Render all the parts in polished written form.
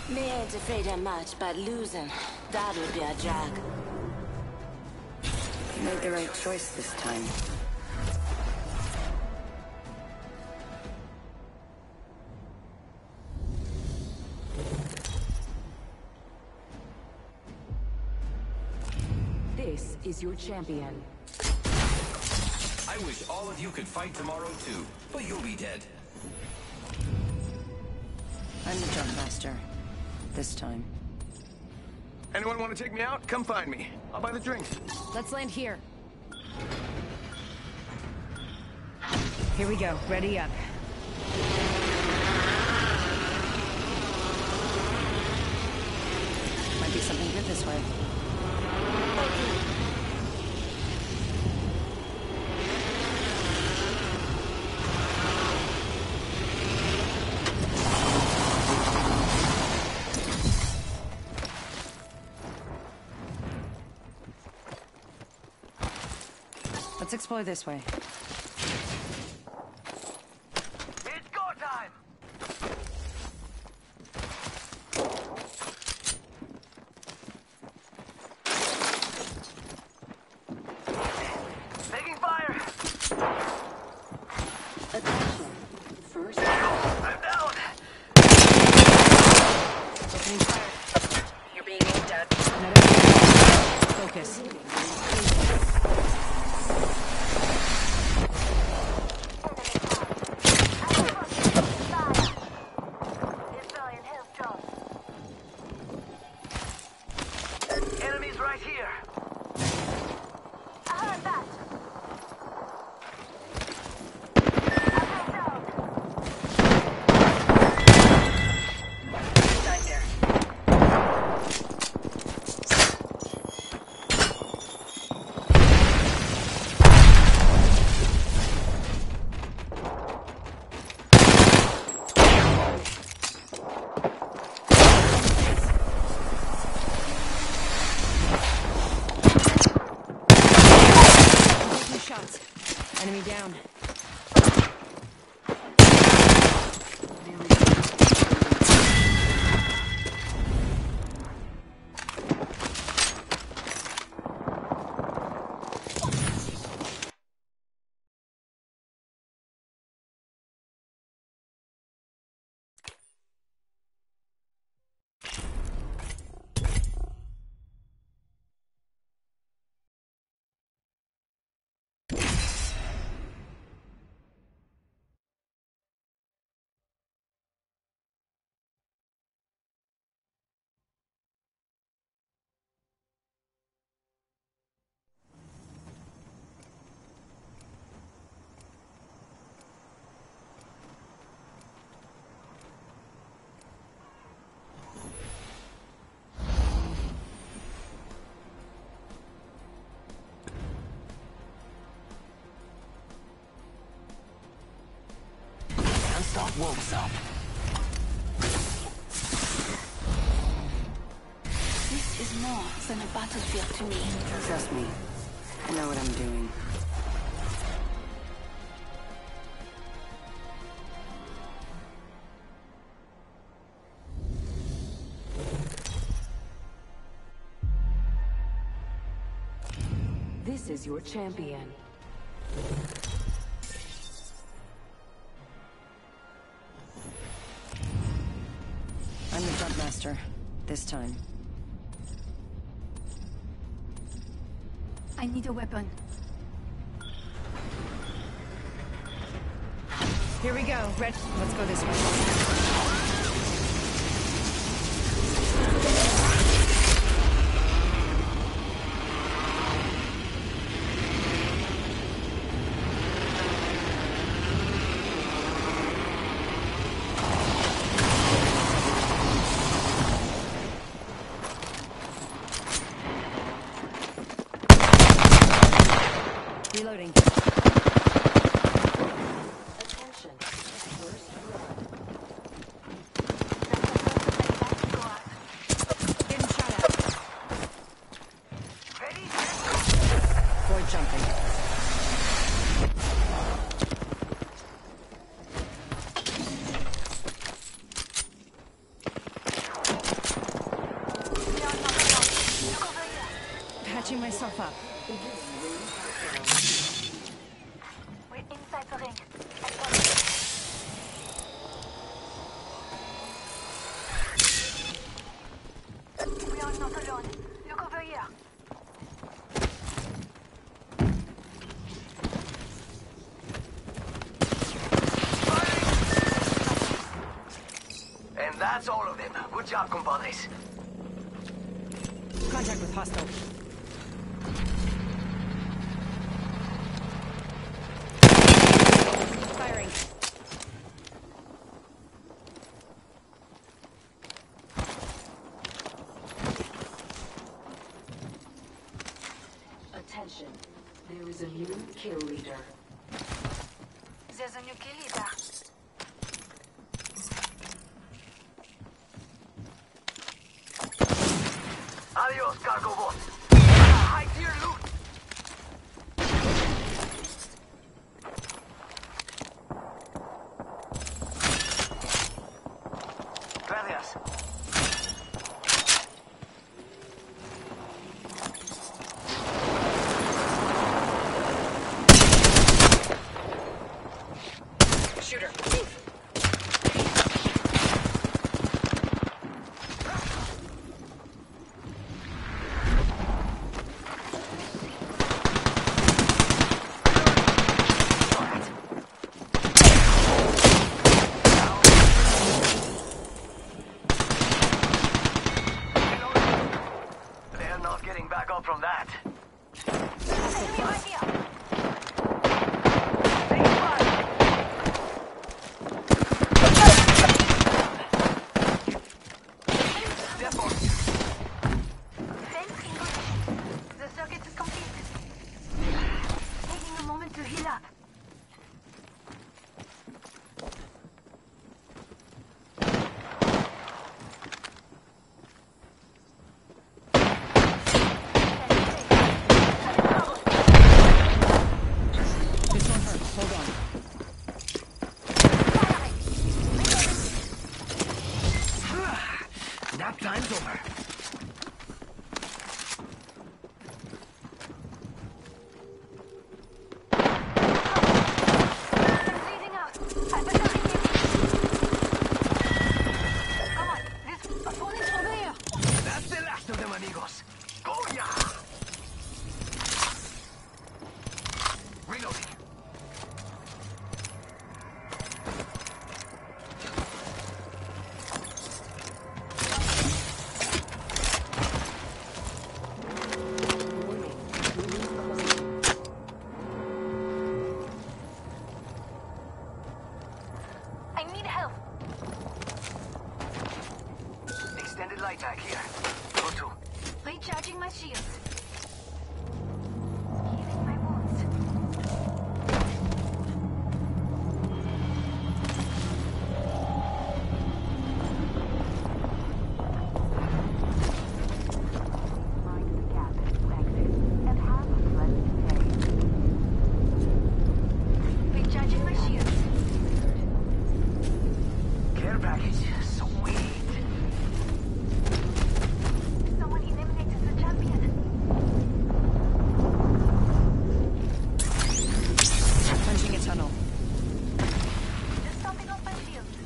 Me ain't afraid of much, but losing, that would be a drag. You made the right choice this time. This is your champion. I wish all of you could fight tomorrow too, but you'll be dead. I'm the jump master. This time. Anyone want to take me out? Come find me. I'll buy the drinks. Let's land here. Here we go. Ready up. Might be something good this way. Let's explore this way. It's go time! Taking fire! Attention. First. I'm down! Opening fire. You're being aimed at. Another focus. Enemies right here! I heard that. Enemy down. Stop wolves up. This is more than a battlefield to me. Trust me. I know what I'm doing. This is your champion. I'm the jump master. This time. I need a weapon. Here we go. Red. Let's go this way. Reloading. Attention. First blood. Charging myself up. We're inside the ring. We are not alone. Look over here. And that's all of them. Good job, compadres. Contact with hostile. Firing. Attention. There is a new kill leader. There's a new kill leader. Adios, cargo boat. High tier loot. Gracias. Shooter, move. They're not getting back up from that. Enemy right here. Taking fire. Step on. Fence English. The circuit is complete. Taking a moment to heal up. This one hurts. Hold on. Nap time's over. I'm bleeding out. I'm attacking you. Come on, this opponent's over here. That's the last of them, amigos. Go ya! Reloading. I need help. Extended light pack here. Go to. Recharging my shields. Healing my wounds. Mind the gap. Exit. And have a pleasant day. Recharging my shields. Care package. Sweet. Someone eliminated the champion. Punching a tunnel. Just stopping off my shields.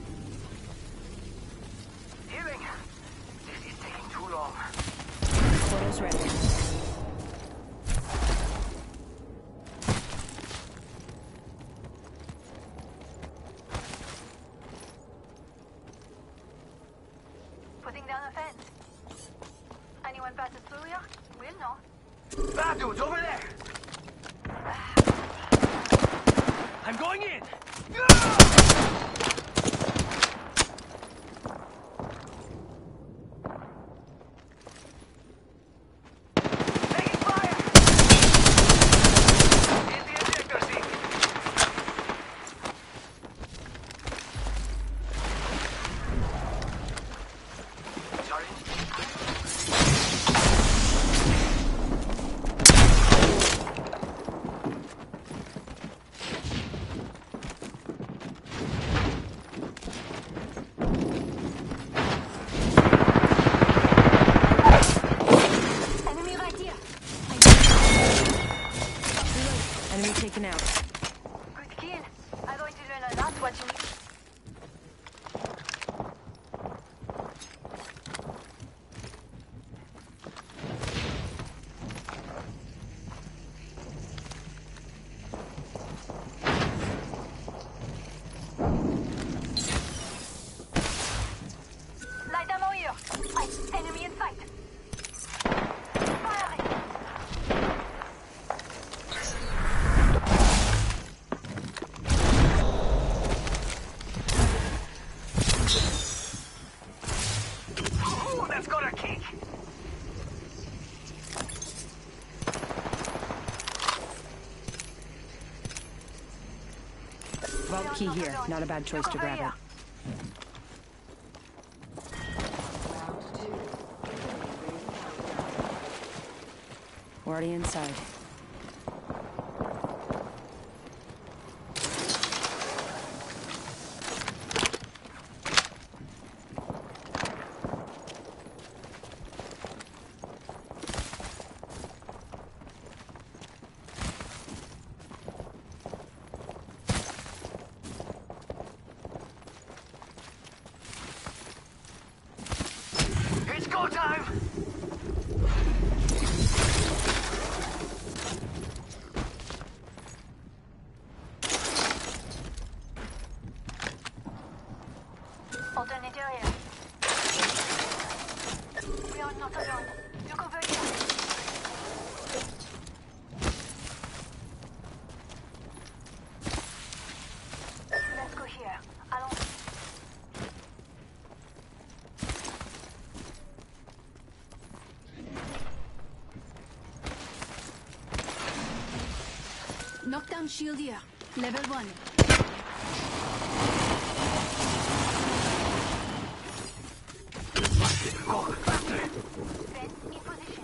Healing. This is taking too long. Photos ready. Putting down a fence. Anyone passes through here? We'll know. Bad dudes over there. I'm going in. Taking fire. In the ejector seat. Charlie. Enemy in sight. Firing. Oh, that's got a kick. Vault key here. Not a bad choice to grab it. We're already inside. It's go time. Alternate area. We are not alone. Look over here. Let's go here. Allons. Knockdown shield here. Level 1. Fence in position.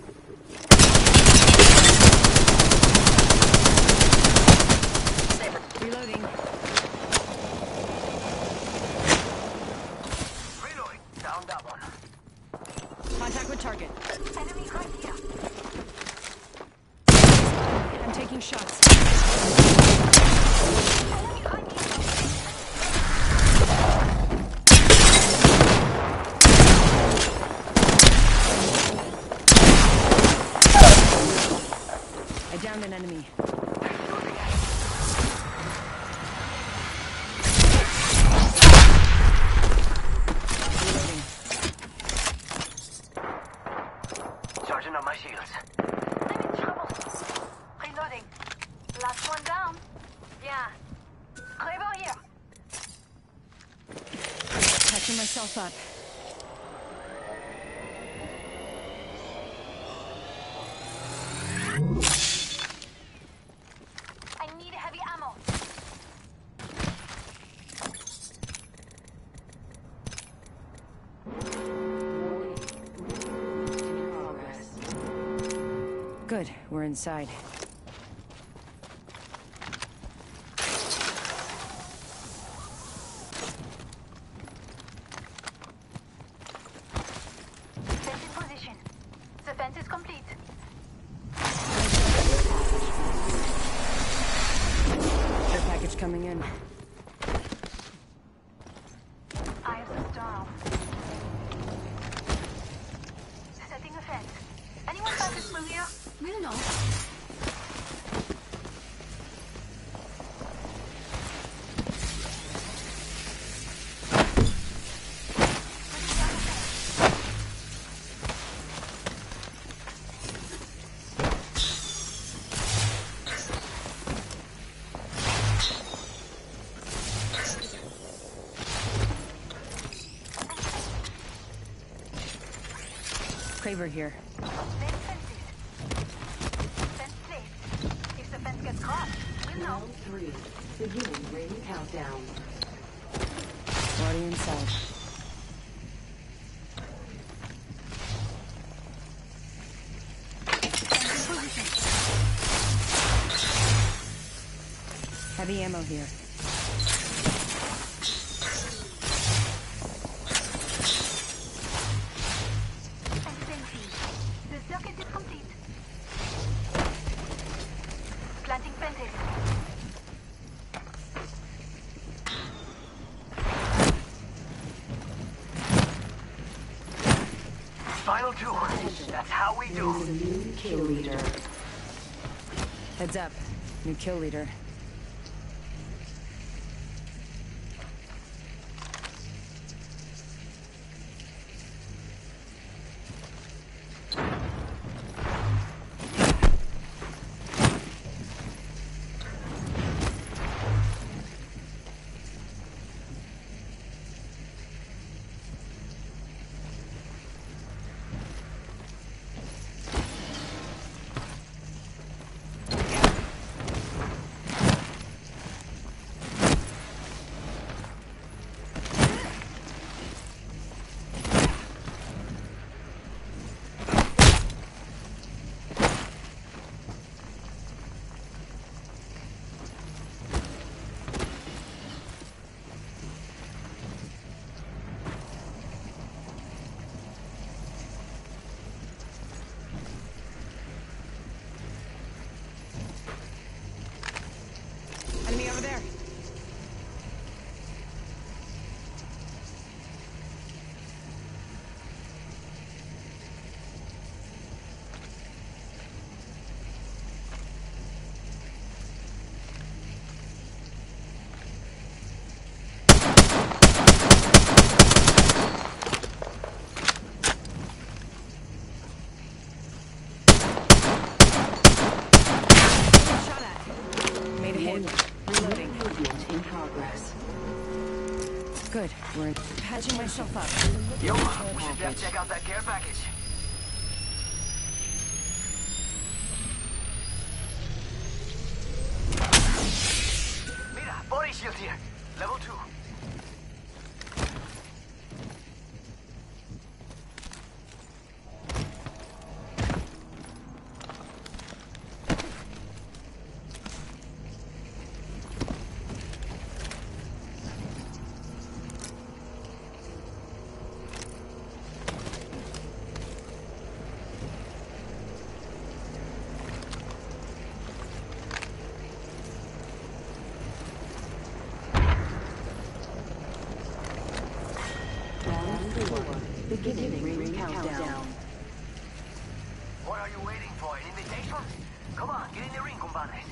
Reloading. Reloading. Down that one. Contact with target. Enemy right here. I'm taking shots. Enemy right here. I downed an enemy. Reloading. Charging on my shields. I'm in trouble. Reloading. Last one down. Yeah. Scraper here. Catching myself up. I need heavy ammo. Good. We're inside. Fence in position. The fence is complete. Care package coming in. Eye of the storm. Setting a fence. Anyone passes through here? We'll know. Craver here. Fence fences. Fence placed. If the fence gets crossed, we'll know. 3. Beginning ring countdown. We're already inside. Fence in position. Heavy ammo here. Fence fencing. The circuit is complete. Planting fences. Final two. That's how we do. There's a new kill leader. Heads up. New kill leader. We're Patching myself up. Yo, we should just check out that care package. Mira, body shield here. Level 2. beginning ring countdown. What are you waiting for? An invitation? Come on, get in the ring, compadres.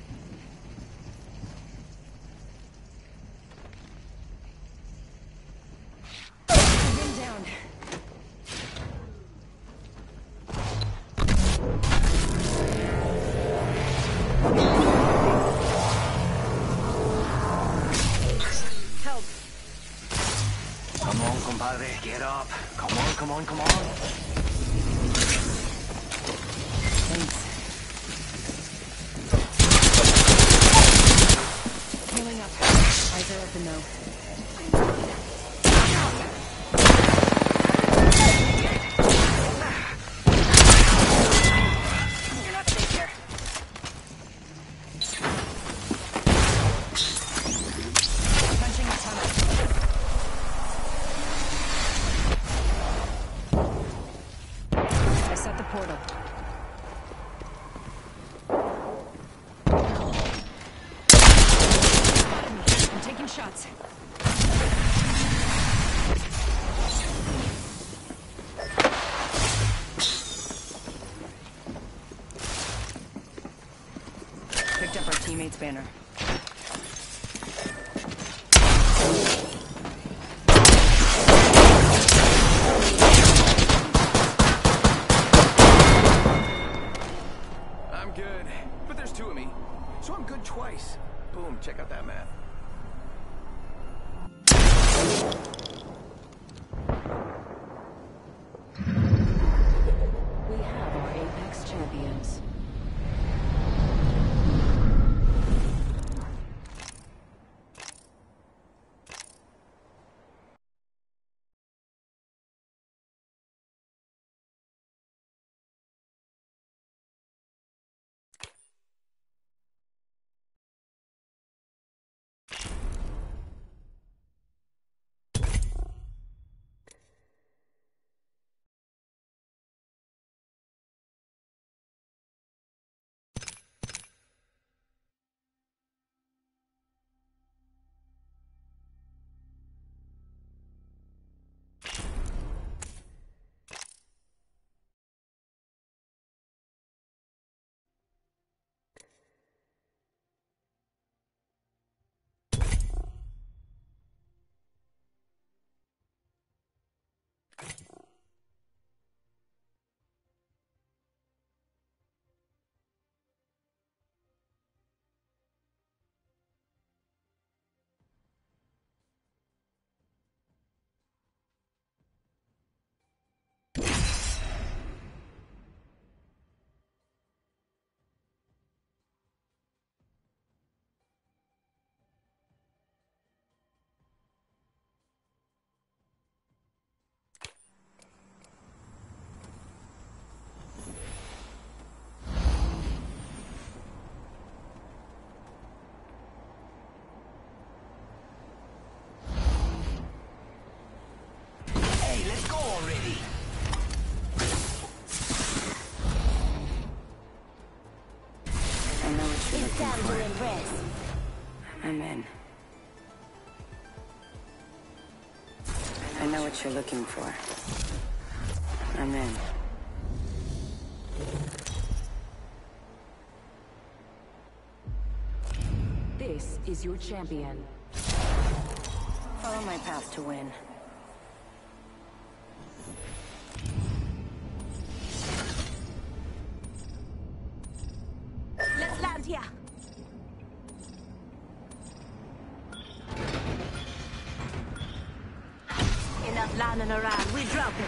Ring down. Help. Come on, compadre, get up. Come on, come on, come on. Thanks. Healing up. Eyes are open though. You're not safe here. Punching the tunnel. I set the portal. I'm taking shots. Picked up our teammate's banner. I'm good, but there's two of me, so I'm good twice. Boom, check out that map. We have our Apex champions. Hey, let's go already. I know what you're It's looking time to for. impress. I'm in. I know what you're looking for. I'm in. This is your champion. Follow my path to win. Let's land here. running around. We drop him.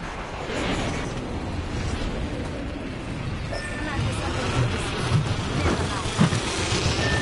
Never mind.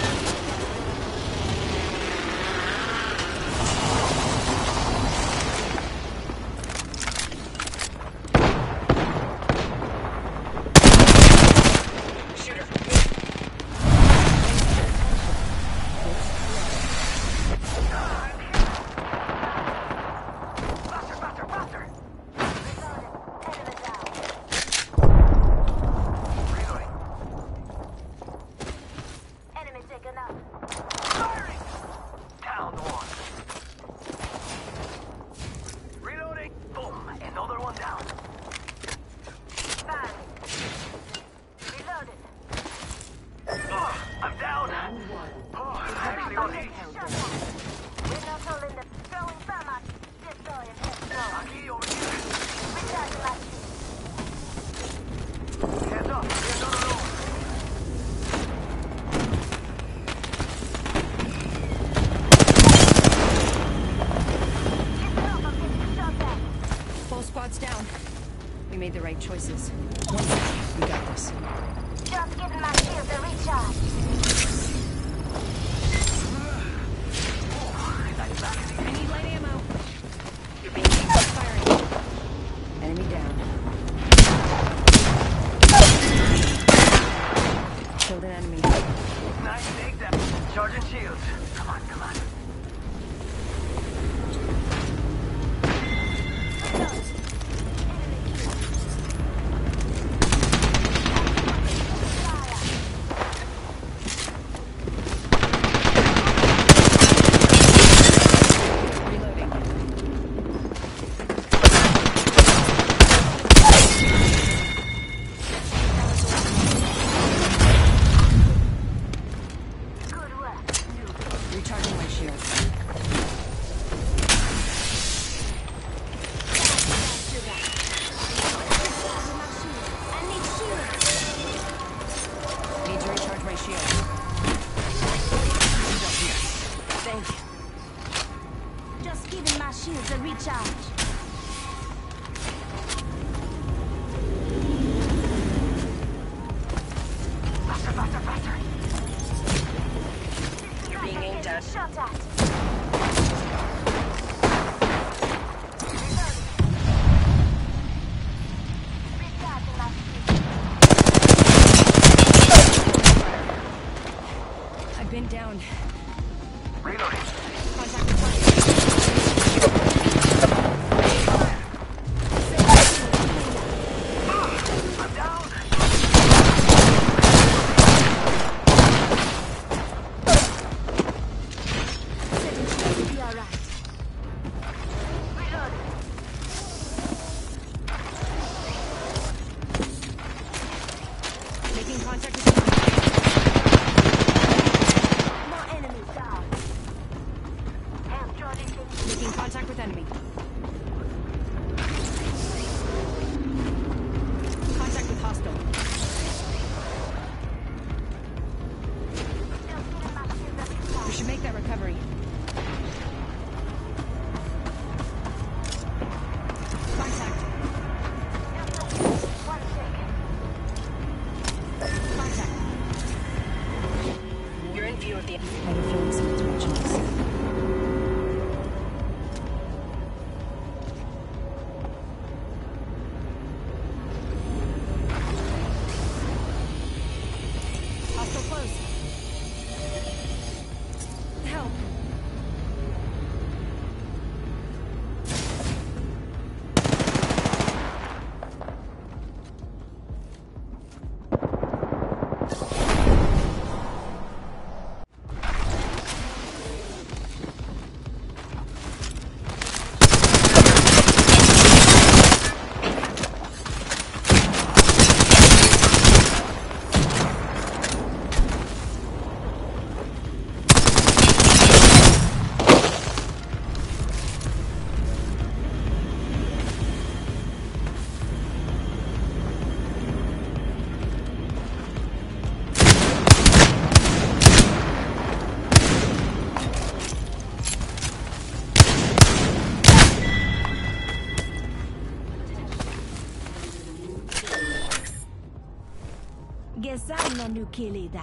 Enemy taken out. Firing! Down one. Reloading. Boom. Another one down. Firing. Reloaded. I'm down. Oh, I actually got hit. We're not holding the throwing thermite. Destroying head slow. Aquí over here. Recharging my shield. Hands up. Here's another room. Get off, I'm getting shot at. Full squad's down. We made the right choices. One second. We got this. Just getting my shield to recharge. I need light ammo. You're being firing. Enemy down. Killed an enemy. Nice take that. Charging shields. Come on, come on. Reloading. Good work. Recharging my shield. I need shield. Need to recharge my shield. Thank you. Just giving my shields a recharge. Faster, faster, faster. You're being aimed at. Shot at. Reloading. Recharging my shield. I've been down. Reloading. Contact with target. I'm down. Setting shield to be alright. Reloading. Making contact with target. More Gesagna nukilida.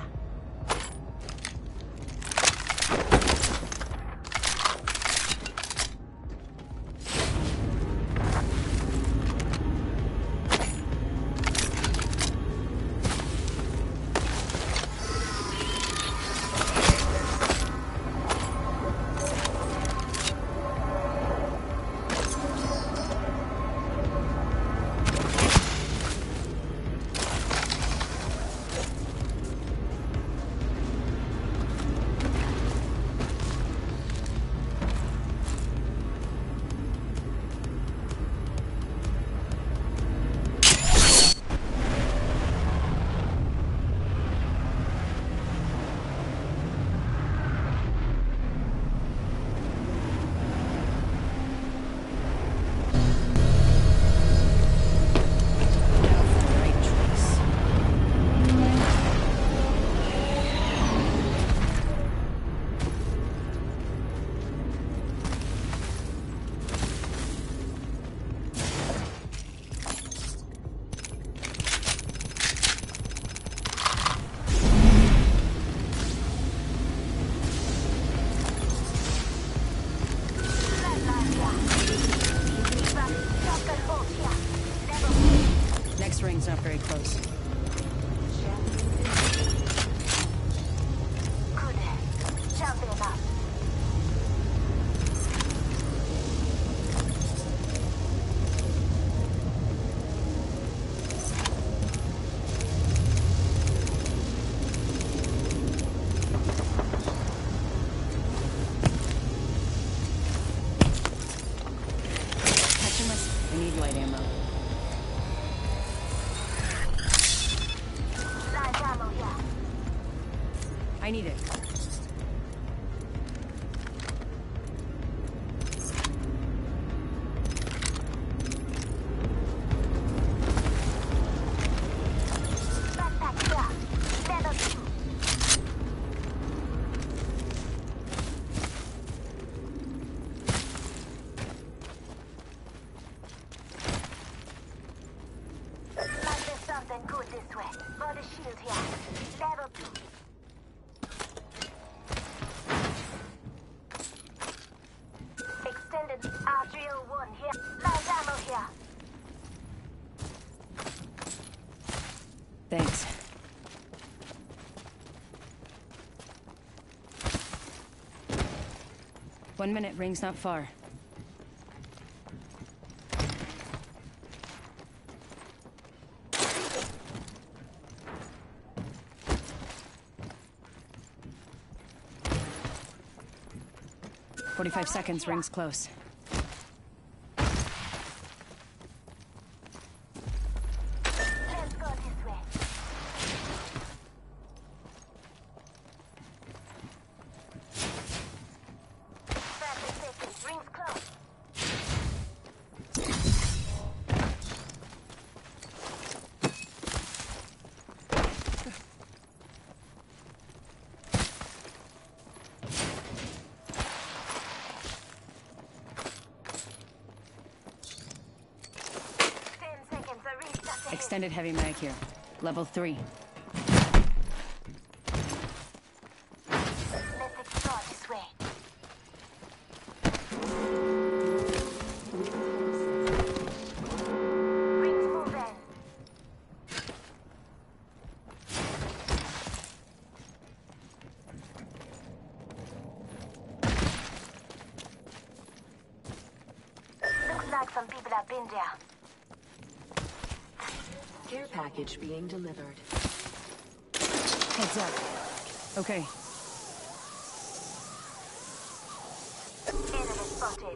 Next ring's not very close. Good. Jump enough. Catching my... I need light ammo. Light ammo here. I need it. Backpack here. Level 2. Might be something good this way. For the shield here. Level 2. Extended arterial 1 here. Light ammo here. Thanks. One minute, ring's not far. "45 seconds, ring's close." Let's go this way. Seconds, rings close. Extended heavy mag here. Level 3. Let's explore this way. Rings moving. Looks like some people have been there. Care package being delivered. Heads up. Okay. Enemy spotted.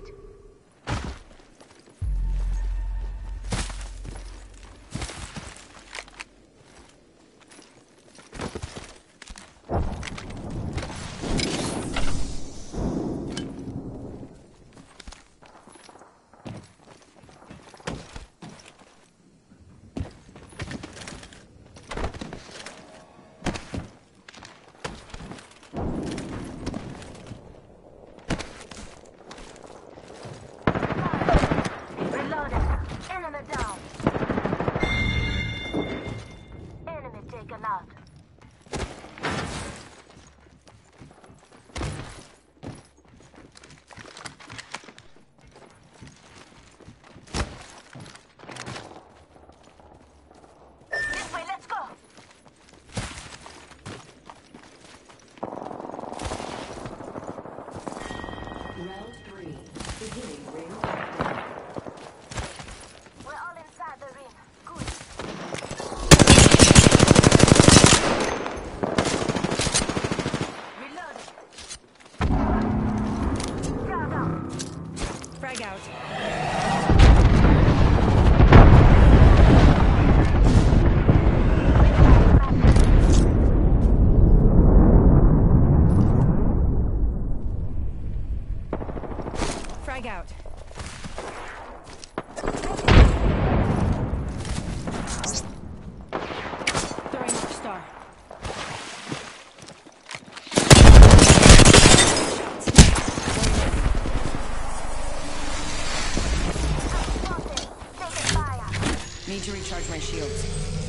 Need to recharge my shields.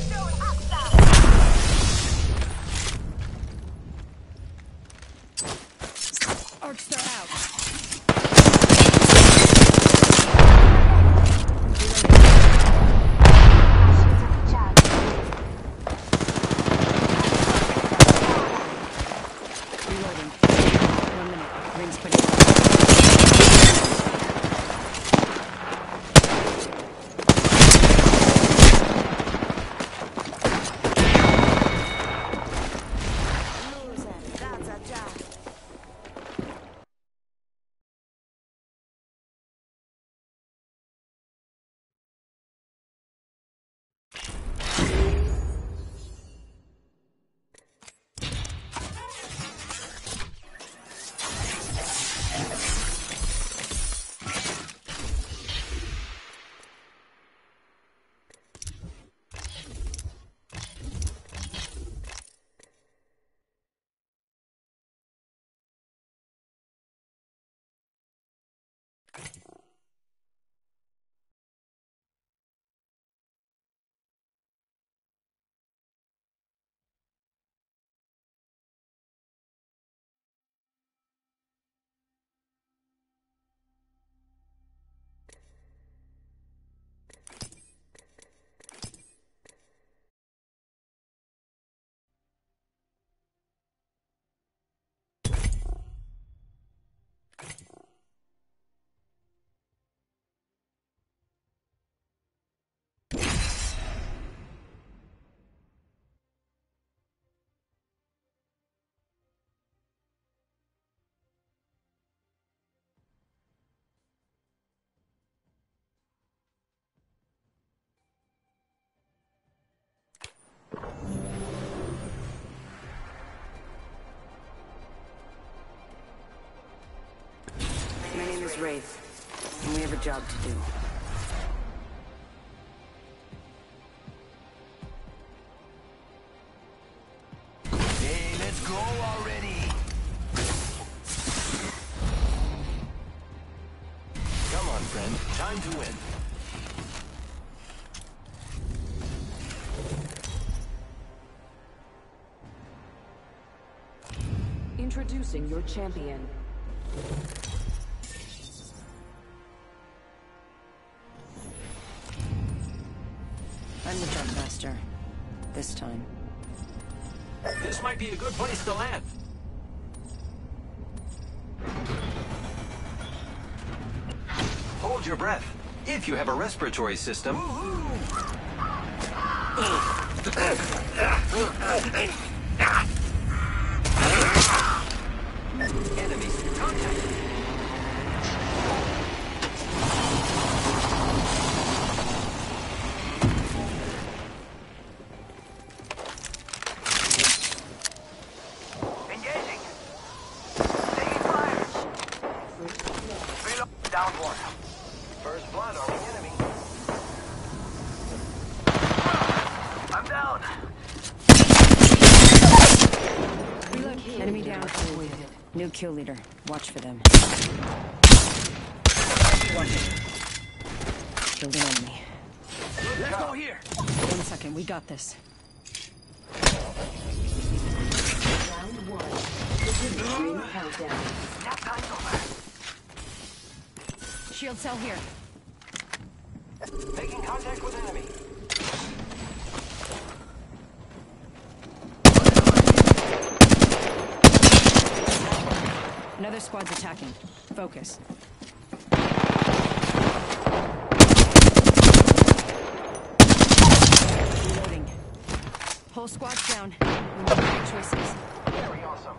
Arc star out. Reloading. 1 minute. Rings putting. Losing. That's a job. My name is Wraith, and we have a job to do. Hey, let's go already. Come on, friend. Time to win. Introducing your champion. I'm the jump master. This time. This might be a good place to land. Hold your breath. If you have a respiratory system. Enemies contact. Engaging. Taking fire. Reload. Down one. First blood on the enemy. I'm down. Enemy down. New kill leader. Watch for them. Killed an enemy. Let's go here. 1 second. We got this. Round one. Begin ring countdown. Nap time's over. Shield cell here. Making contact with enemy. Another squad's attacking. Focus. Reloading. Whole squad's down. We make right choices. Very awesome.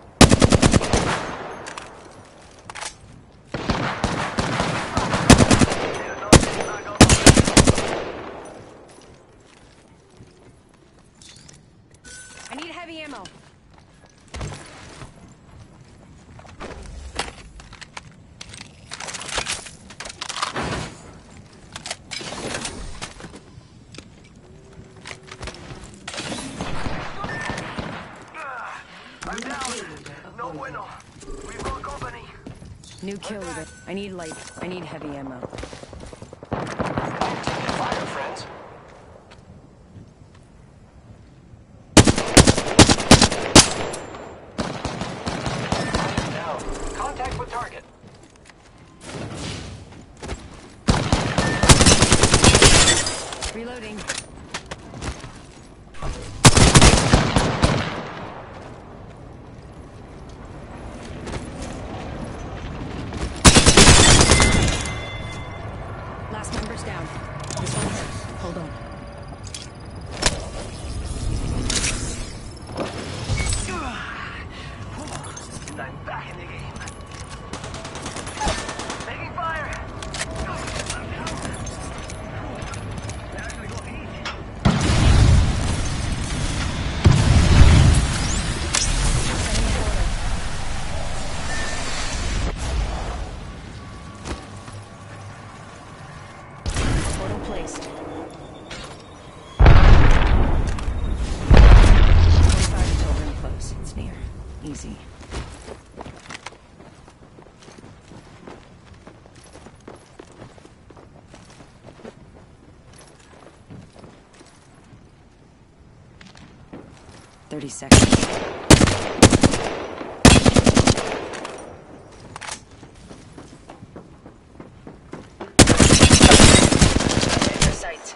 I need heavy ammo. I'm down. No bueno. We've got company. New kill leader. I need light. I need heavy ammo. Fire, friends. Reloading. Last member's down. This one's hold on. And I'm back in the game. Taking fire! Now I'm gonna go eat. Portal placed. 45 until ring close. It's near. Easy. "30 seconds. Sights.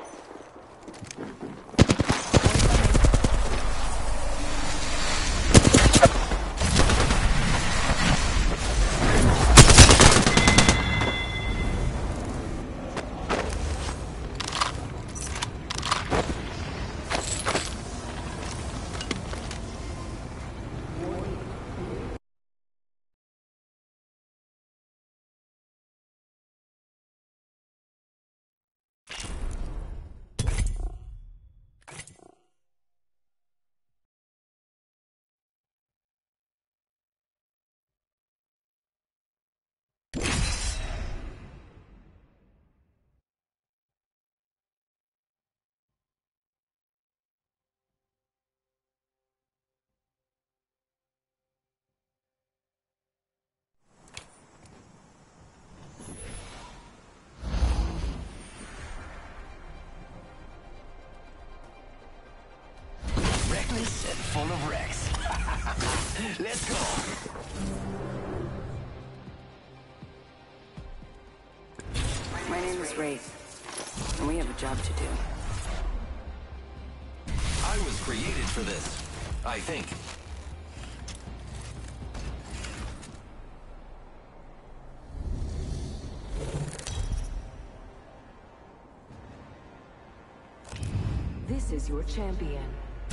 Reckless and full of wrecks. Let's go. My name is Wraith, and we have a job to do. I was created for this, I think. This is your champion.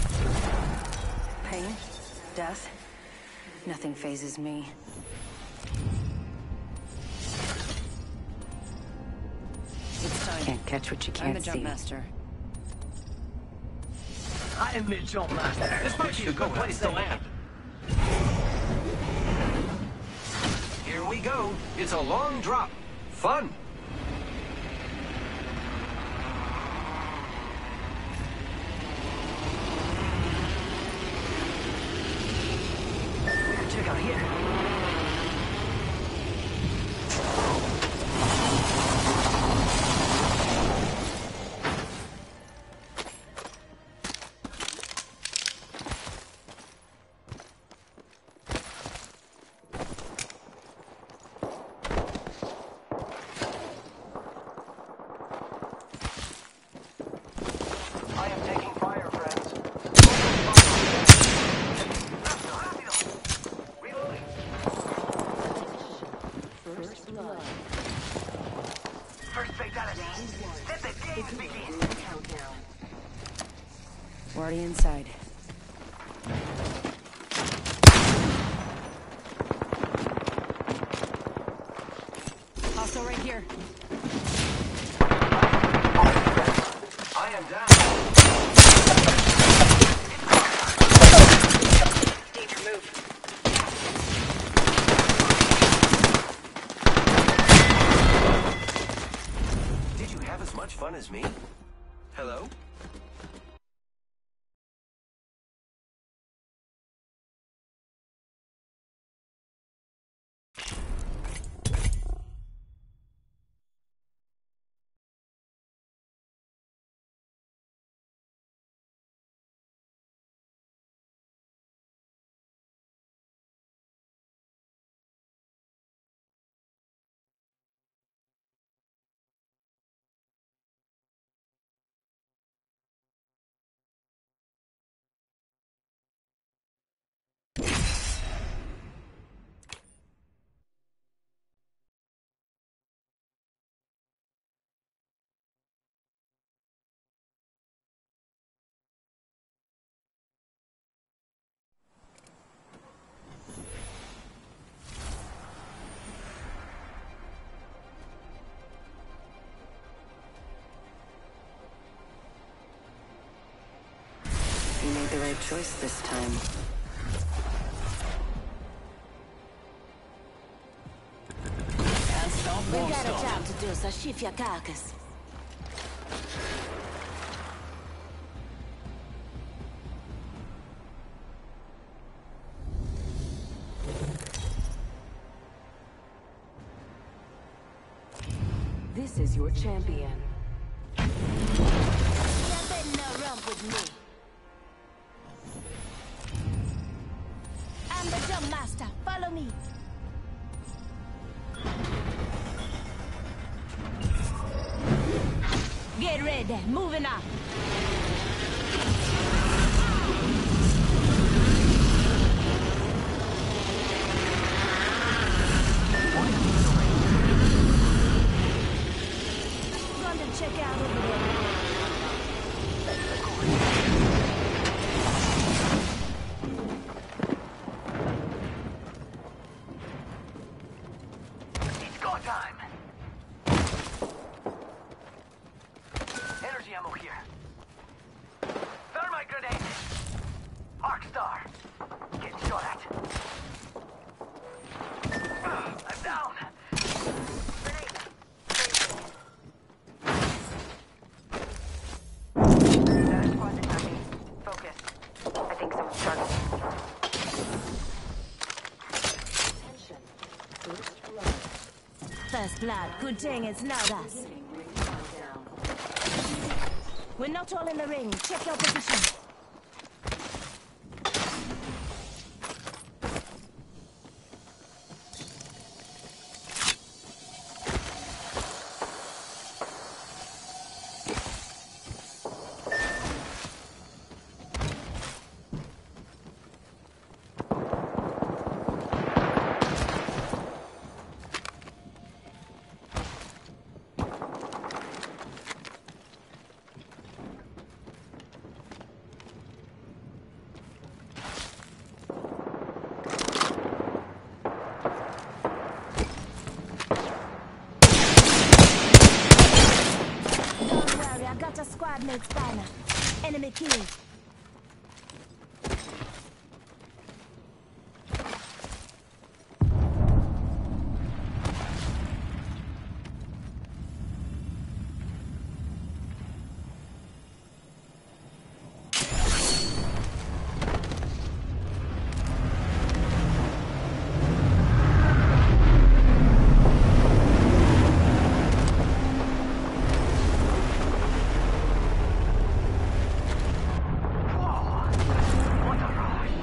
Pain, death, nothing phases me. It's time. Can't catch what you can't I'm the jump see. master. I am the jump master. This might be a good place to land. Here we go. It's a long drop. Fun. Check out here. I am taking fire, friends. Reloading. First blood. First fatality. Let the games begin. Countdown. We're already inside. Hostile right here. I am down. Danger, move. Did you have as much fun as me? Hello? the right choice this time. Can't stop, We won't got a stop. job to do, so shift your carcass. This is your champion. You better not romp with me. I'm the jump master. Follow me. Get ready. Moving up. Run to check out over there. It's go time. Energy ammo here. Thermite grenade. Arc star. Get shot at. I'm down. Grenade. Another squad is on me. Focus. I think someone's starting. Attention. First blood. First blood. Good thing it's not us. Ring countdown. We're not all in the ring. Check your position. Don't worry, I got a squad mate's banner. Enemy killed. What a rush.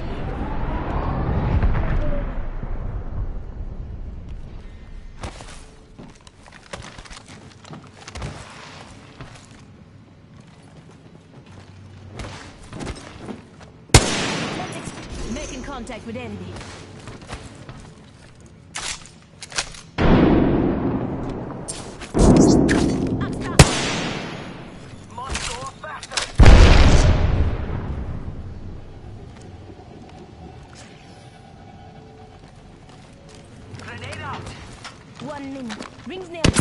Making contact with enemy. Must go faster. Grenade out. 1 minute. Rings near.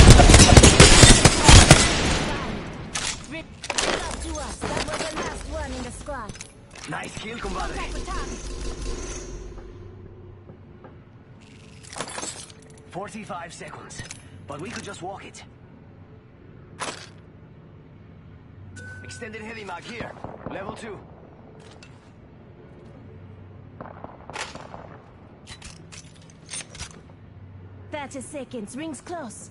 Ring up to us. That was the last one in the squad. Nice kill, compadre. Contact with target. 45 seconds. But we could just walk it. Extended heavy mag here. Level 2. Thirty seconds. Rings close.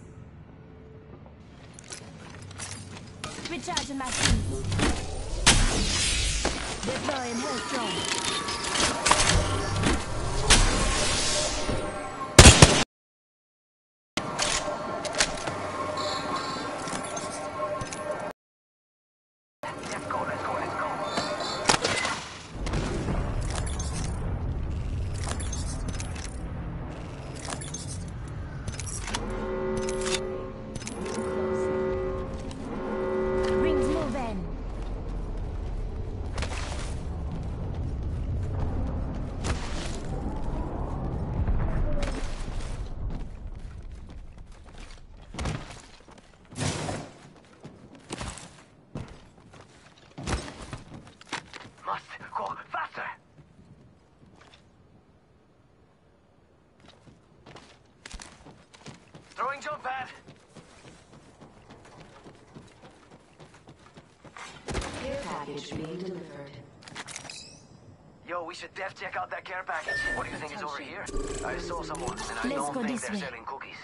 Recharging my shield. Deploying health drone. Let's go, let's go, let's go. Rings moving. package being delivered. Yo, we should def check out that care package. What do you think is over here? I saw someone, and I Let's don't go think this they're way. selling cookies.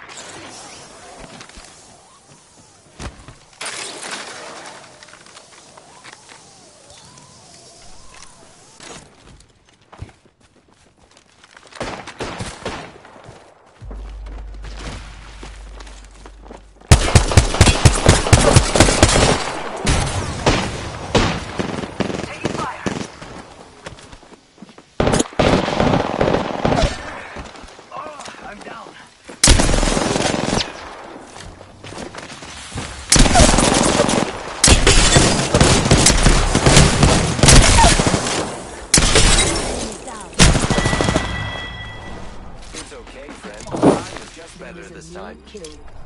Taking fire! Oh, I'm down. Enemies down. It's okay, friend. I was just better this time. Kill.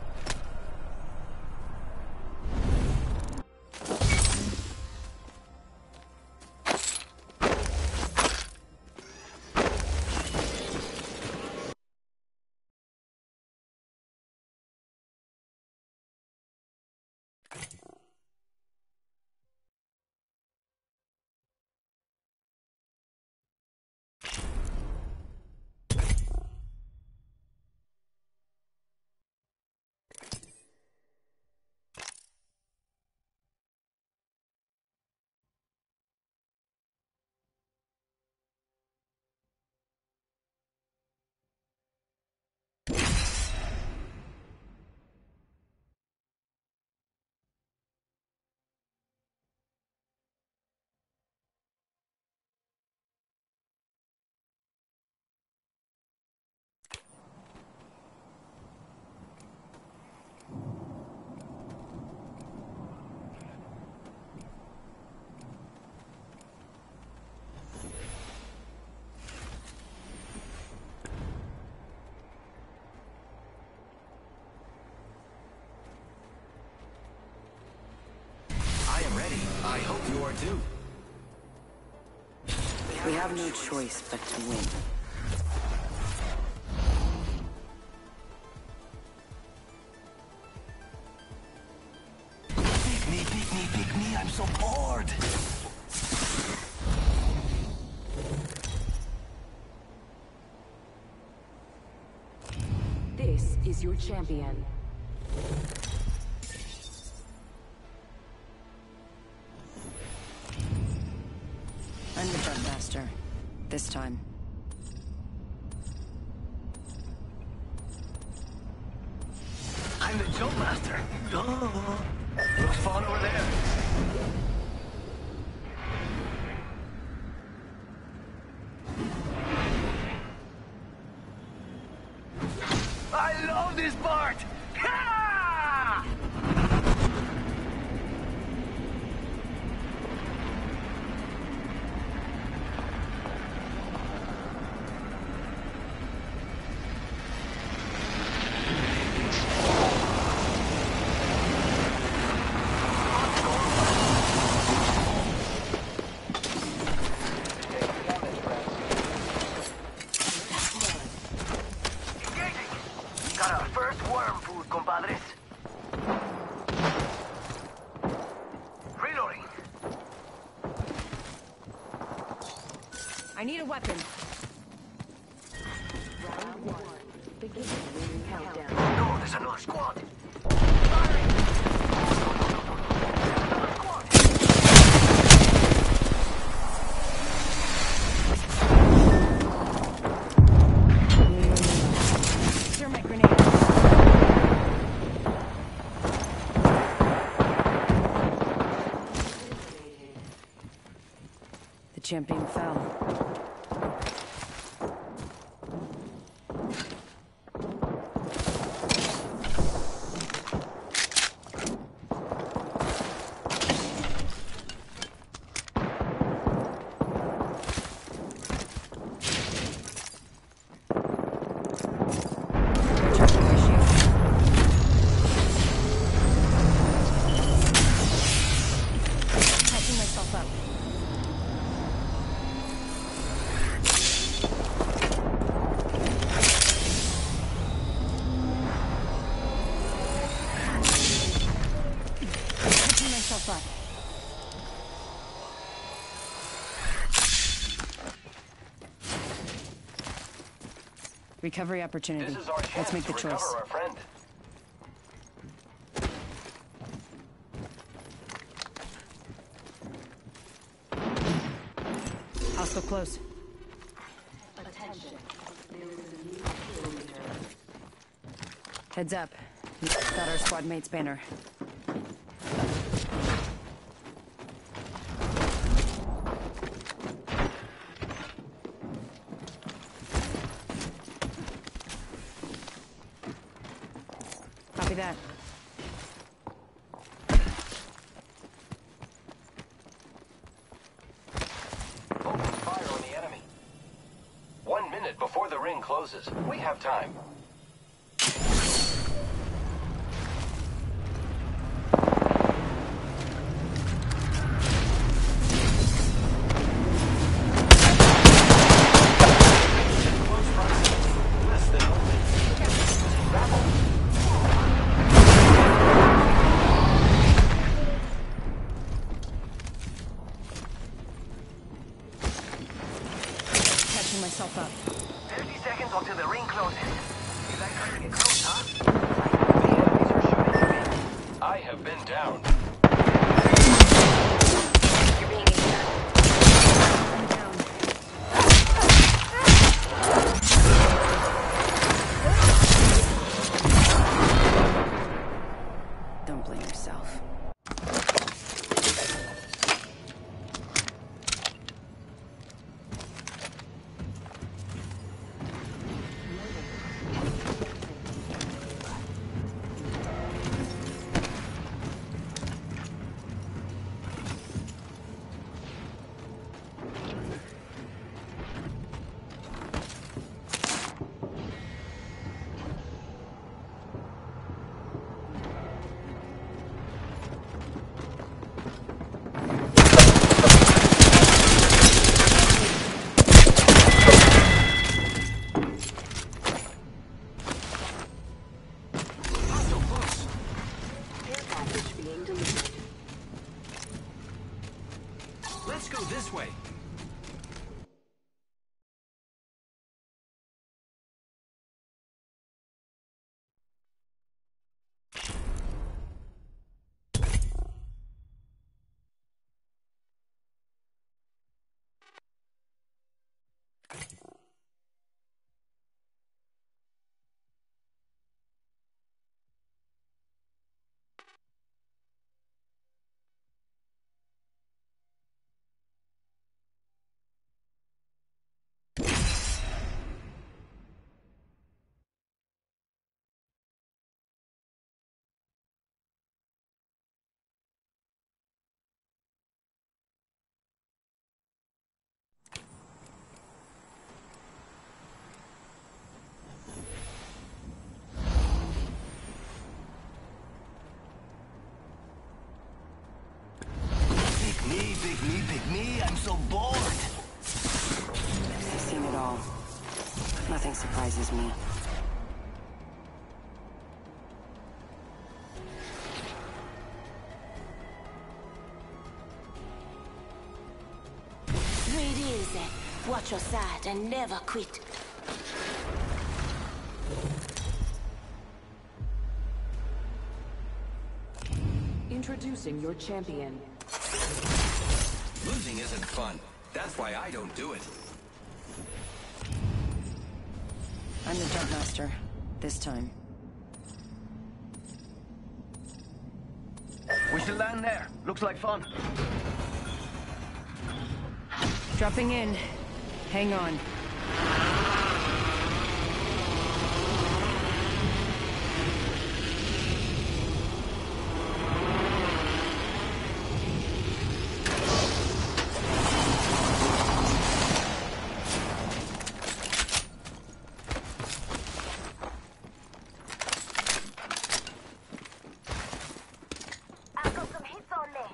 I am ready. I hope you are too. We have no choice but to win. Pick me, I'm so bored. This is your champion. I'm the Jump Master. This time. I'm the jump master. Oh, looks fun over there. I love this part! Ha! Engaging! Got our first worm food, compadres. Reloading. I need a weapon. Round 1. Beginning ring countdown. No, there's another squad. Firing. Another squad. Thermite grenade. The champion fell. Recharging my shield. Patching myself up. Recovery opportunity. This is our chance Let's make the to recover choice. our friend. Hostile close. Attention. There is a new kill leader. Heads up. Got our squad mate's banner. Copy that. Open fire on the enemy. 1 minute before the ring closes. We have time. Close proximity. Less than a minute. Grapple. Catching myself up. 30 seconds until the ring closes. You guys trying to get close, huh? The enemies are shooting at me. I have been down. You're being ignored. I'm down. Don't blame yourself. Care package being delivered. Let's go this way. Pick me, I'm so bored. I've seen it all. Nothing surprises me. Read easy. Watch your side and never quit. Introducing your champion. Losing isn't fun. That's why I don't do it. I'm the jump master. This time. We should land there. Looks like fun. Dropping in. Hang on. I've got some hits on me.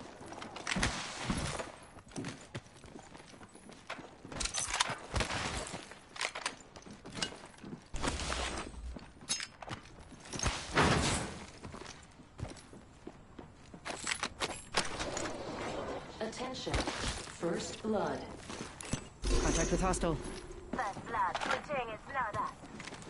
Attention. First blood. Contact with hostile. First blood. The thing is not us.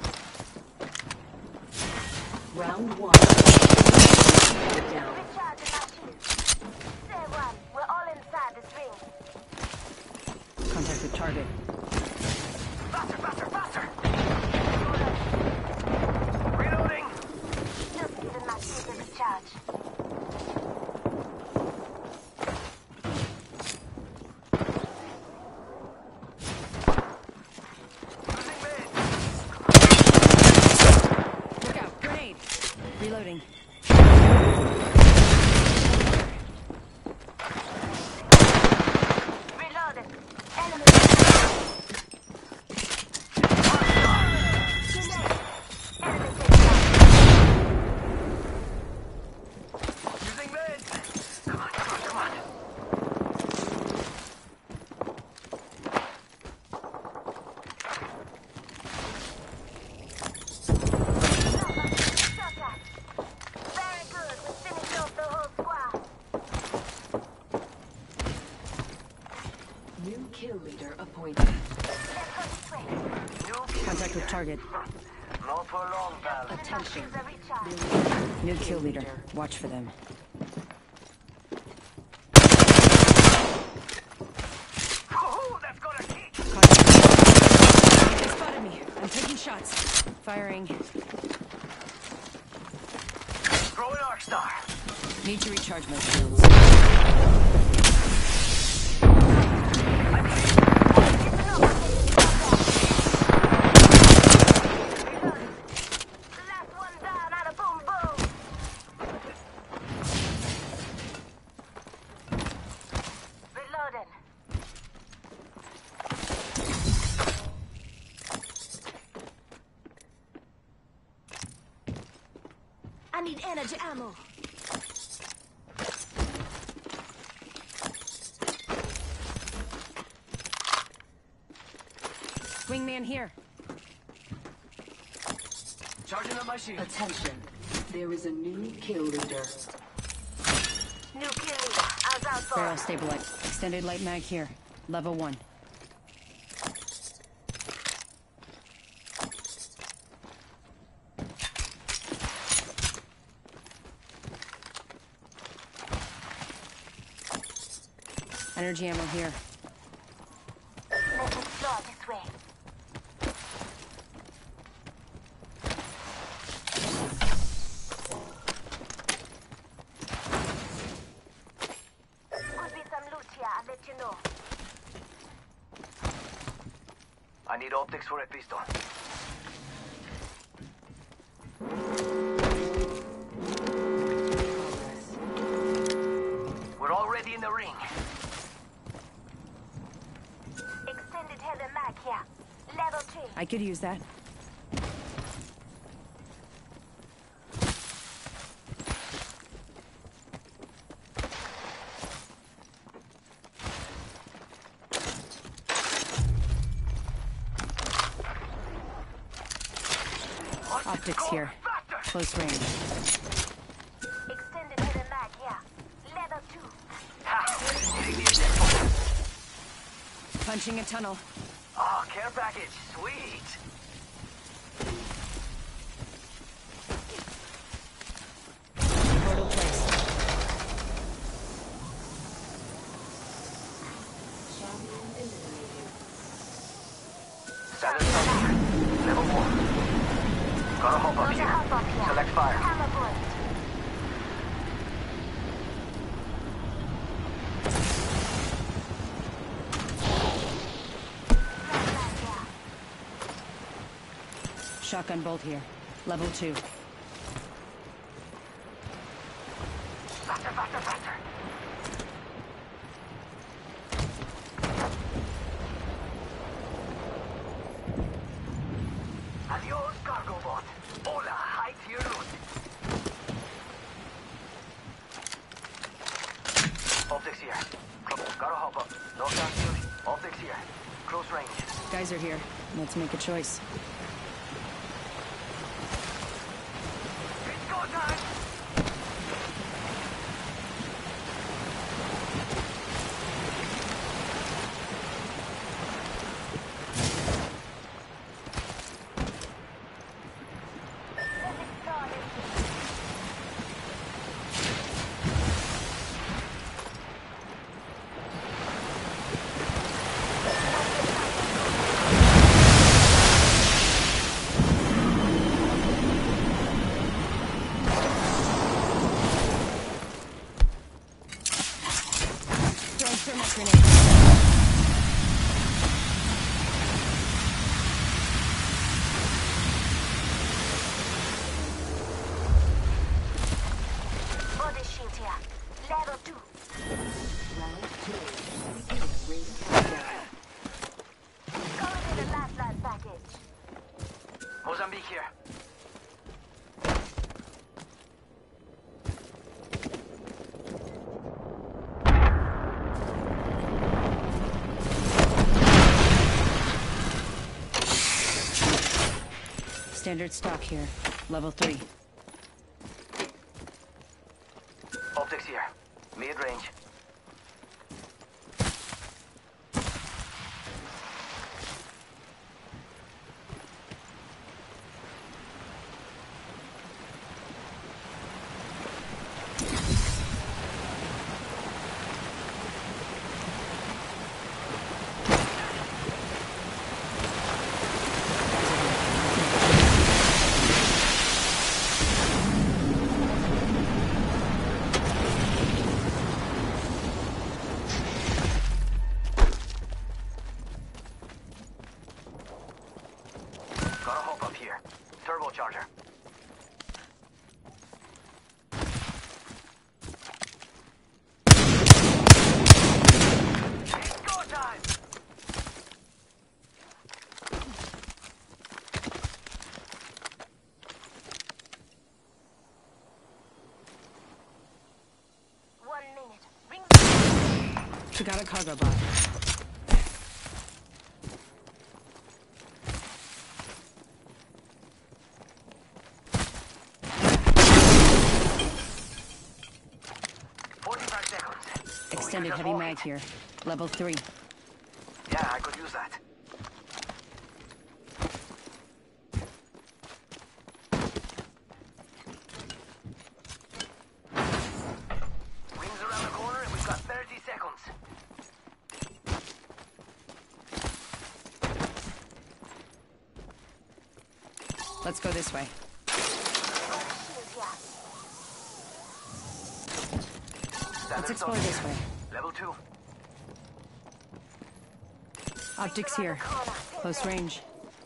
Round one. Down. Recharging my shields. Say one. We're all inside this ring. Contact with target. Faster, faster, faster! Reloading! Just giving my shield a recharge. Losing mid! Look out! Grenade! Reloading. Reloading. Enemy. Enemy Using mid! Come on, come on, come on! Very good. We finished off the whole squad. New kill leader appointed. Let's go this way. Contact with target. Not for long, pal. Attention. Shields are recharged. New kill leader. Watch for them. Oh, that's got a kick! Contact. They spotted me. I'm taking shots. Firing. Throwing Arc Star. Need to recharge my shields. Last one down out of boom boom. Reloading. I need energy ammo. Wingman here. Charging up my shield. Attention. There is a new kill leader. New kill leader. How's that for? Barrel stabilized. Extended light mag here. Level 1. Energy ammo here. Let's explore this way. Could be some loot here. I'll let you know. I need optics for a pistol. We're already in the ring. Extended heavy mag here. Level 3. I could use that. Optics here. Faster! Close range. Extended heavy mag here. Level 2. Punching a tunnel. Oh, care package. Sweet. Portal placed. Standard soldier. Level 1. Gotta hop up There's a here. hop up here. Select fire. Hammer point. Shotgun bolt here. Level 2. Faster, faster, faster. Adios, cargo bot. Hola, hide your loot. Optics here. Gotta hop up. Knockdown shield. Optics here. Close range. Guys are here. Let's make a choice. It's go time! Let's explore this. Thermite grenade. Body shield here. Level 2. Calling in a last line package. Mozambique here. Standard stock here. Level 3. Optics here. Mid-range. Gotta hop up here. Turbocharger. It's go time! One minute. Ring. We got a cargo bot. Extended heavy mag here. Level 3. Yeah, I could use that. Wings around the corner and we've got 30 seconds. Let's go this way. Let's explore this way. Level 2. Optics here. Close range.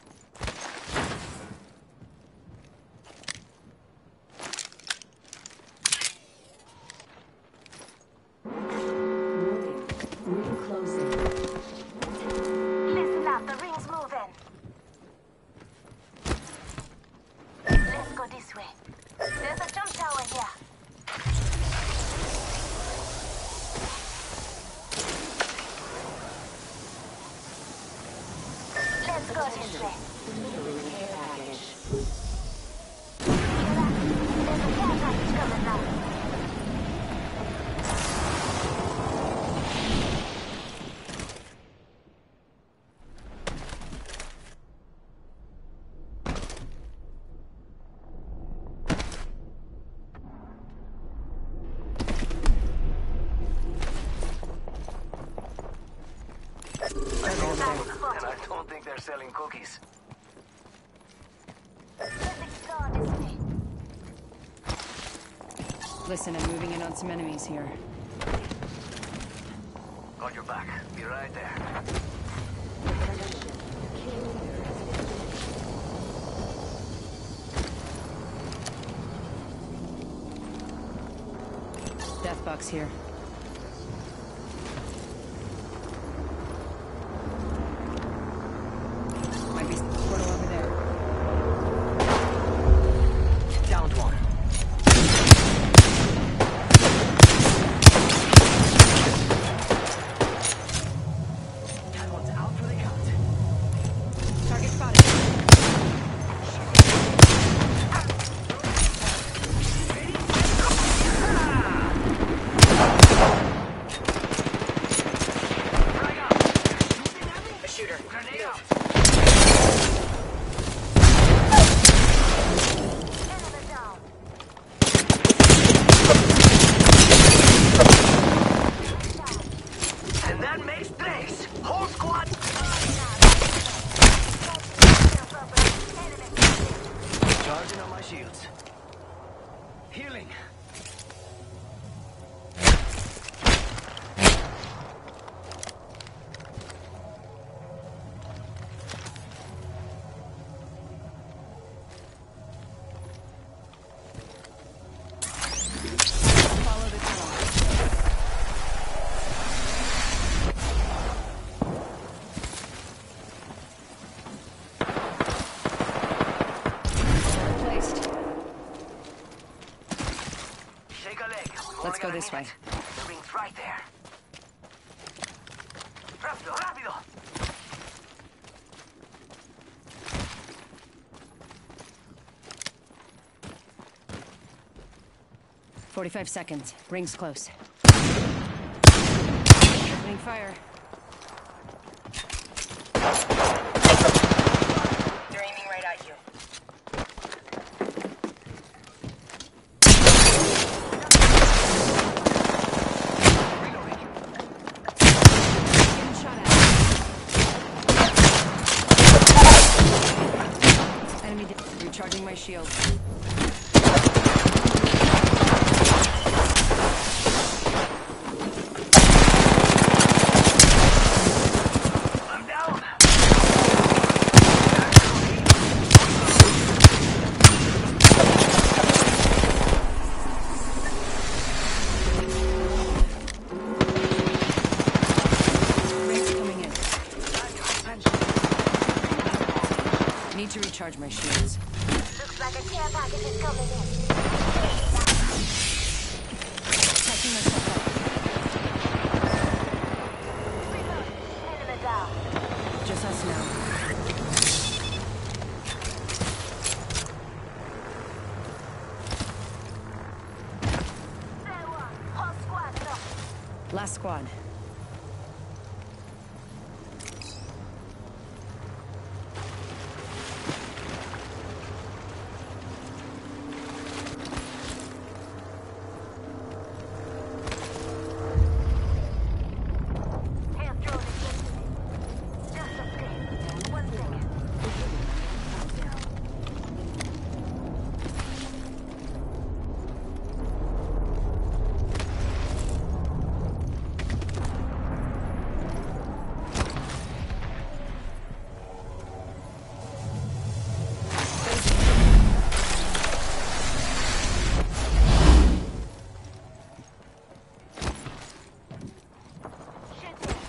Ring closing. Listen up, the ring's moving. Let's go this way. There's a jump tower here. Let's go this way. Delivering care package. There's a care package coming now. And I don't think they're selling cookies. Let's explore this way. Listen, I'm moving in on some enemies here. Got your back. Be right there. Death box here. Might be portal over there. Downed one. That one's out for the count. Target spotted. A shooter. Grenade out. Enemy down. And that makes place. Whole squad. Charging on my shields. Healing. Go this way. The ring's right there. Rápido, rápido. "45 seconds. Ring's close." Opening fire. They're aiming right at you. Getting shot at. Enemy recharging my shield. I'm down. Ring's coming in. Need to recharge my shields. Looks like a care package is coming in. Patching myself up. Enemy down. Just us now. Fair one. Whole squad up. Last squad. Half drone is listening. Just a second. 1 second. Shooting.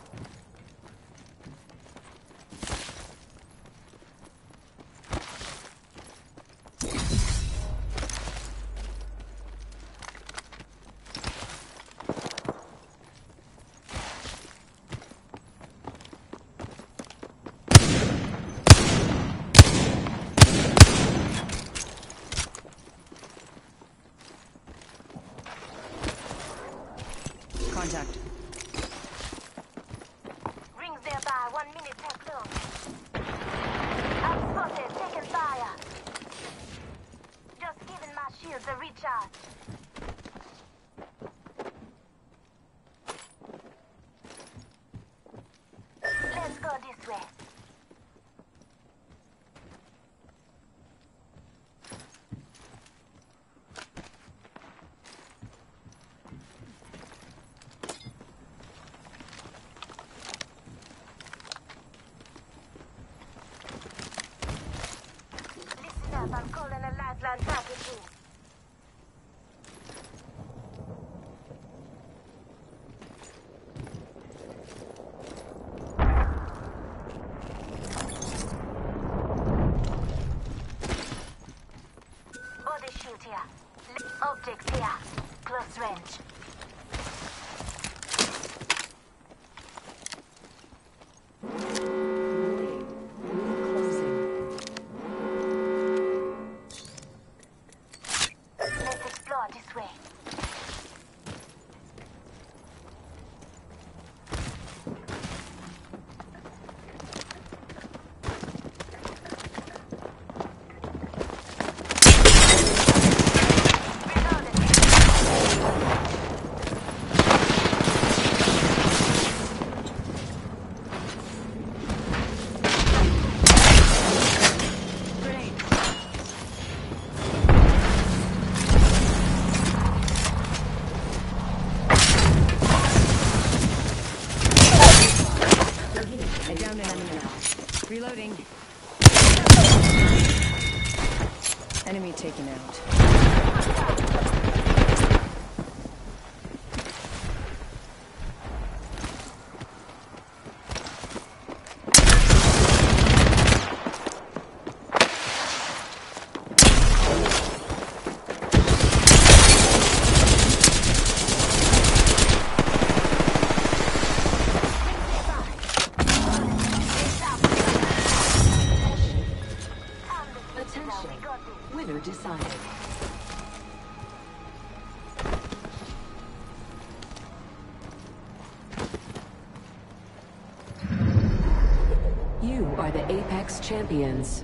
Contact. Rings nearby. 1 minute till close. I'm spotted. Taking fire. Just giving my shields a recharge. Let's go this way. Listen up, I'm calling a lifeline package in. Body shoot here. Objects here. Close range. Closing. Let's explore this way. Reloading. Enemy taken out. You are the Apex Champions.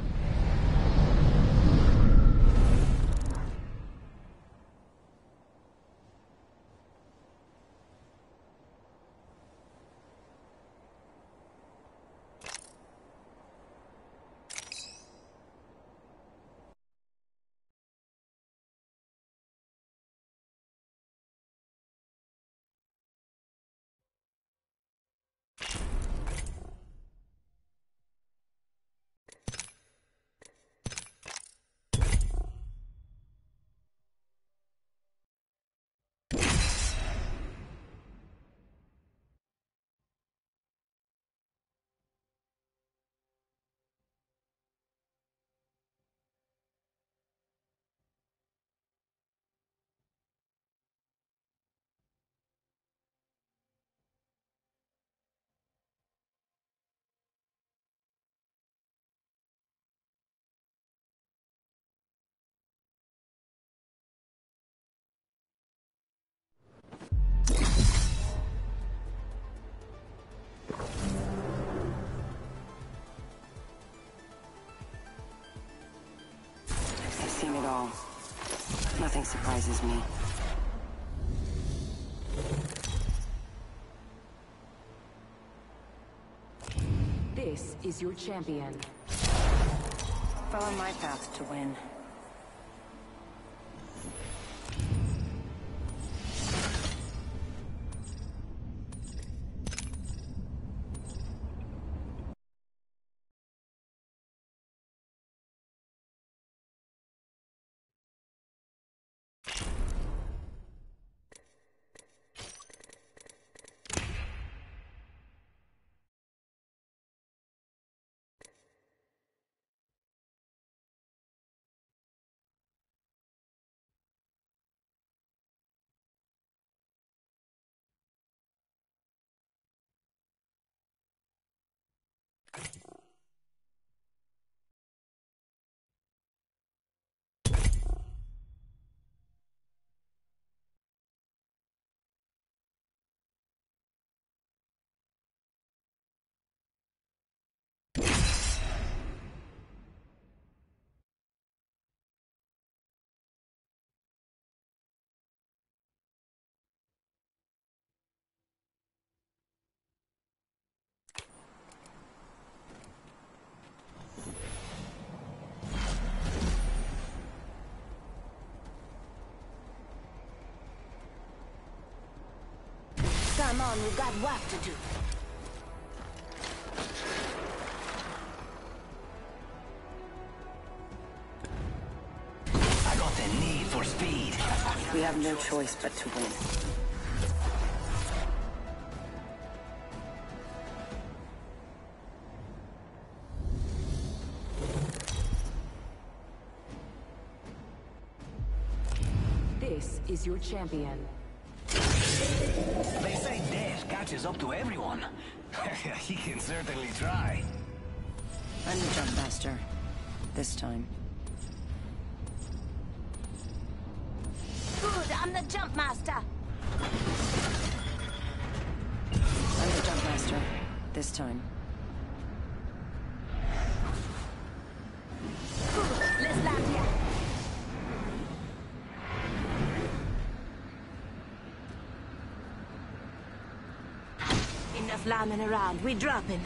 I've seen it all. Nothing surprises me. This is your champion. Follow my path to win. Come on, we've got work to do. I got the need for speed. We have no choice but to win. This is your champion. They say death catches up to everyone. He can certainly try. I'm the jump master. This time. Good, I'm the jump master. I'm the jump master. This time. Good, let's land here. Enough lambing around, we dropping.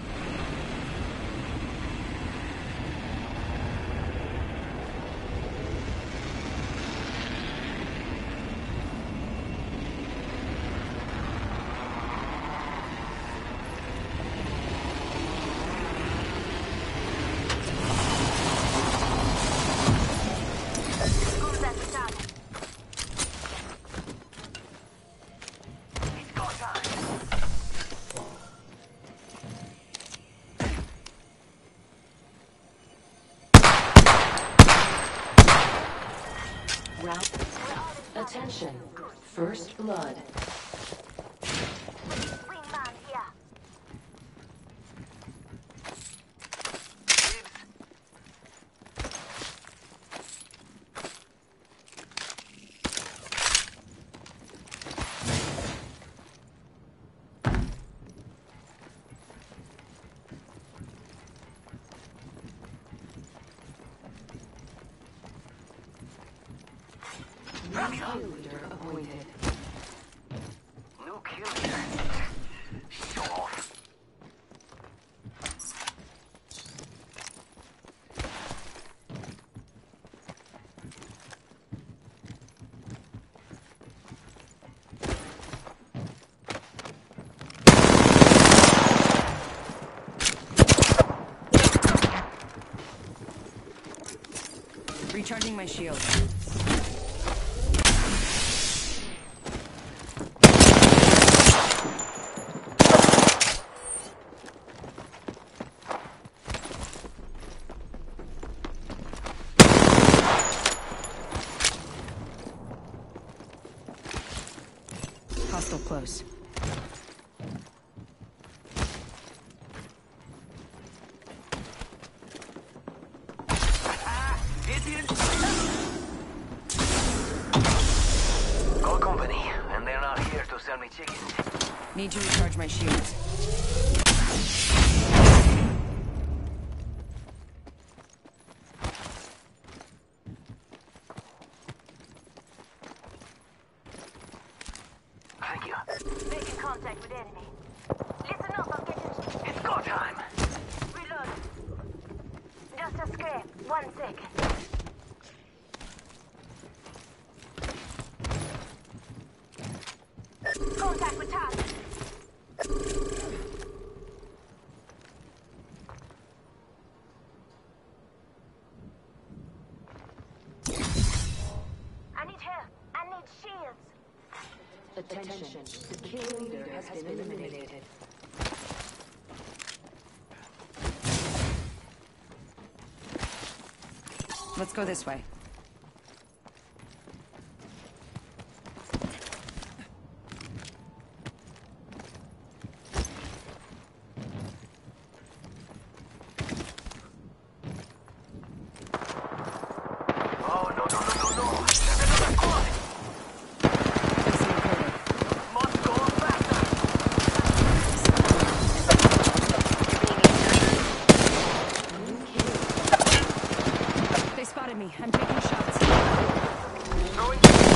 Who's at the top? It's go time. Round. Attention. First blood. Wingman here. Kill leader appointed. New kill leader. Show off. Recharging my shield. Hostile close. Call company, and they're not here to sell me chickens. Need to recharge my shields. Thank you. Making contact with enemy. Listen up, I'm getting... It's go time. Reload. Just a scrape. 1 second. Contact with target. I need help. I need shields. Attention. The kill leader has been eliminated. Let's go this way. Oh, no, no, no, no, no. There's another squad. Placing a cover. Must go faster. They spotted me. I'm taking shots. Throwing.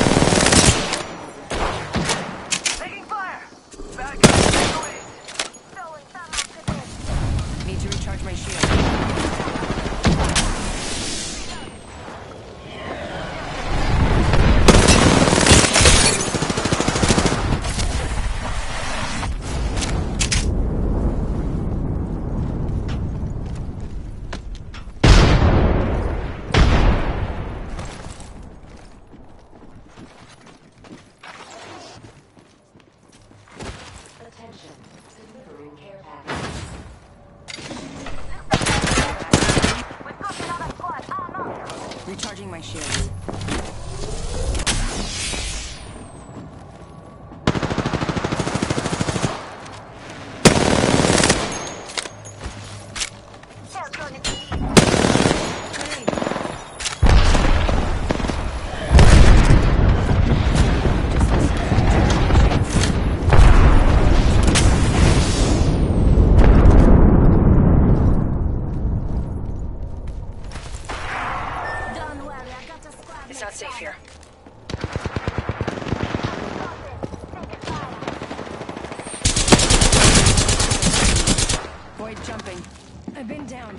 Taking fire. Bad guys, take away. Throwing some of the Need to recharge my shield. Attention. Delivering care package. We've got another squad. Arm up. Recharging my shields. Cell zone is elite. Done well. I got a squad. It's not safe here. Void jumping. I've been down.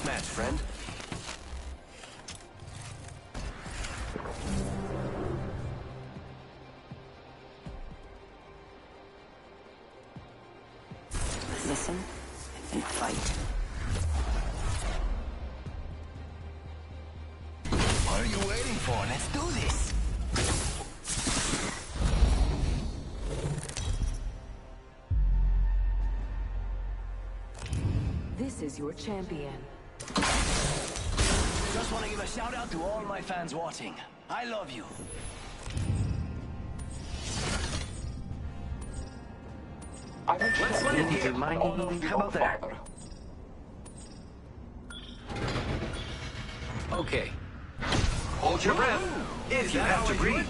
this match, friend. Listen and fight. What are you waiting for? Let's do this. This is your champion. Just want to give a shout out to all my fans watching. I love you. Let's let it here. How about that? Okay. Hold your breath if you have to breathe.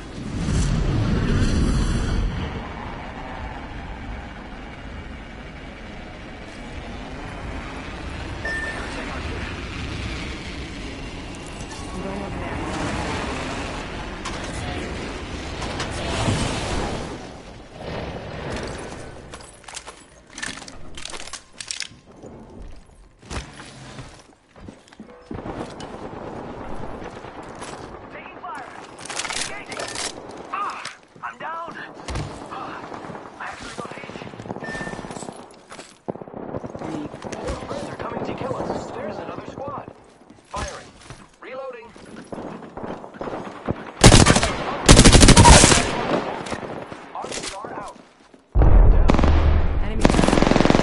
I'm going over there. Taking fire. Engaging. I'm down. I actually got hit. They're coming to kill us. There's another squad. Firing. Reloading. RCR out. Enemy down.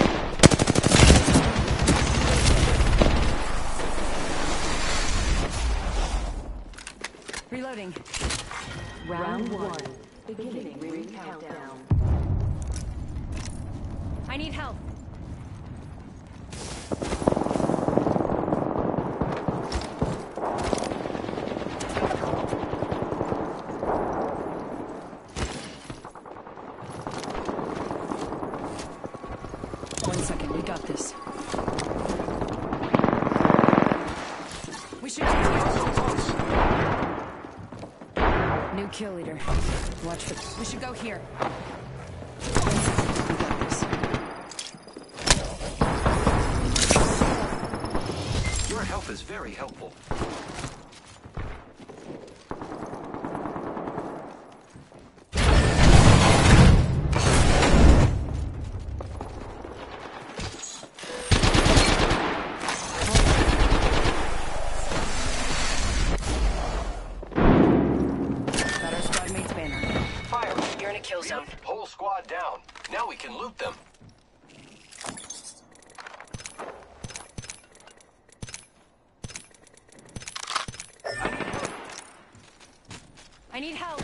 Reloading. Round 1. Beginning ring countdown. I need help. One second, we got this. We should take New kill leader. Watch for. We should go here. One second, we got this. Your help is very helpful. Got our squad mate's banner. Firing. You're in a kill zone. Whole squad down. Now we can loot them. I need help.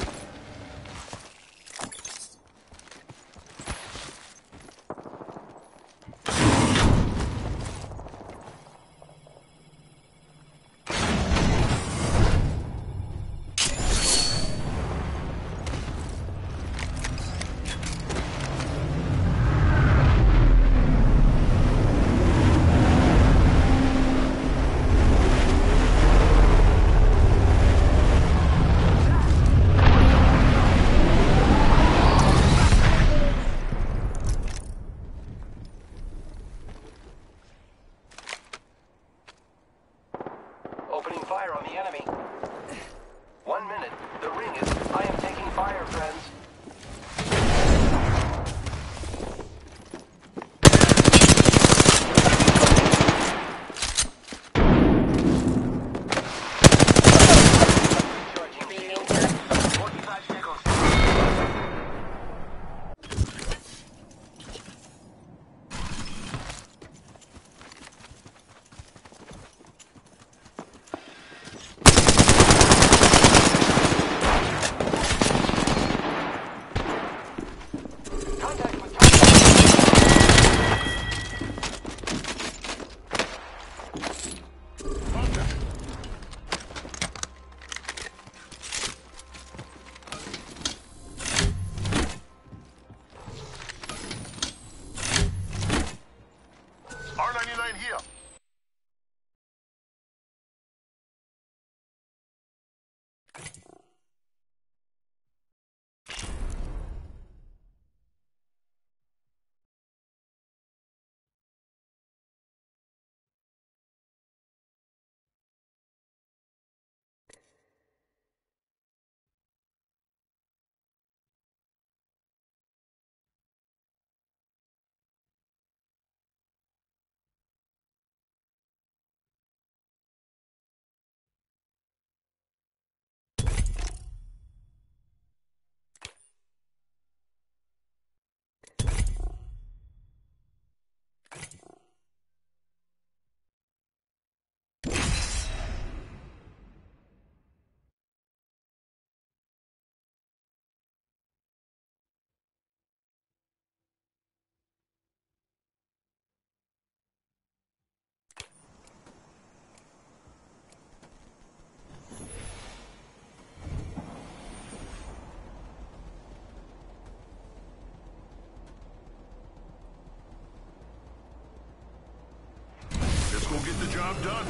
Job done.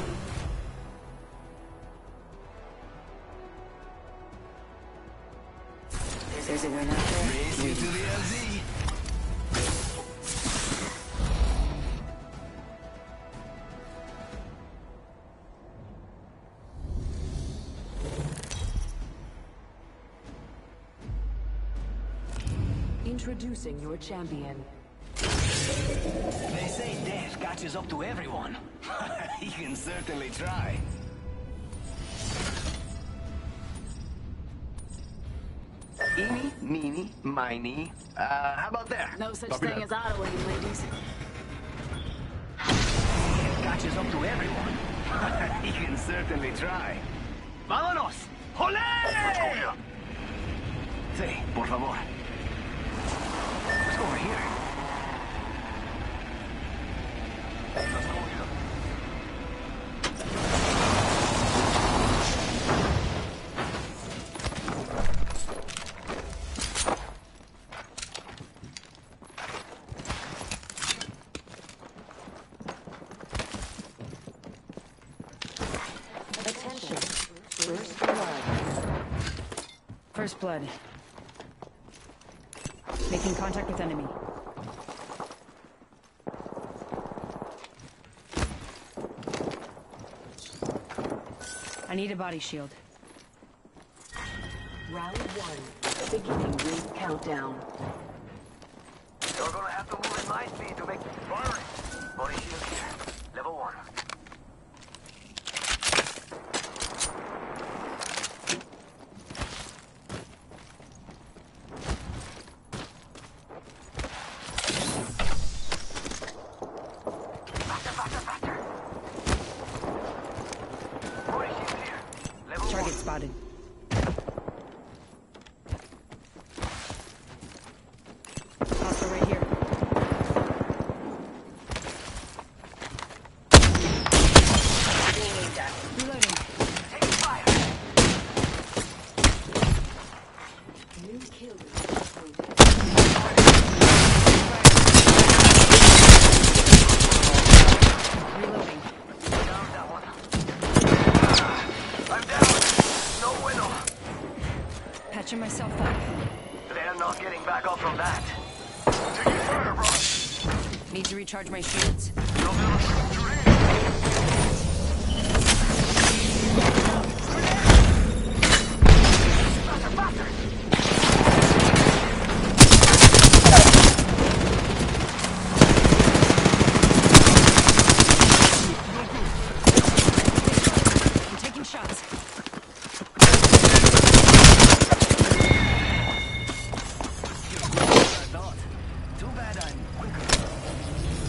There's a win out there. Race you to the LZ. Introducing your champion. They say death catches up to everyone. He can certainly try. Eeny, meeny, miny. How about there? No such Copy thing that. as idling, ladies. Death catches up to everyone. He can certainly try. ¡Vámonos! ¡Olé! Sí, por favor. Let's go over here. Let's go here. Attention. First blood. First blood. Making contact with enemy. I need a body shield. Round one. Beginning ring countdown. You're gonna have to move at my speed to make firing. Body shield here. Level 1. Faster, faster, faster. Body shield here. Level 1. Target spotted. Hostile right here. Reloading. Take fire. New kill. Reloading. Down that one. I'm down. No bueno. Patching myself up. They're not getting back up from that. Taking fire, bro. Need to recharge my shields. Faster, faster. I'm taking shots. I thought. Too bad I'm quicker.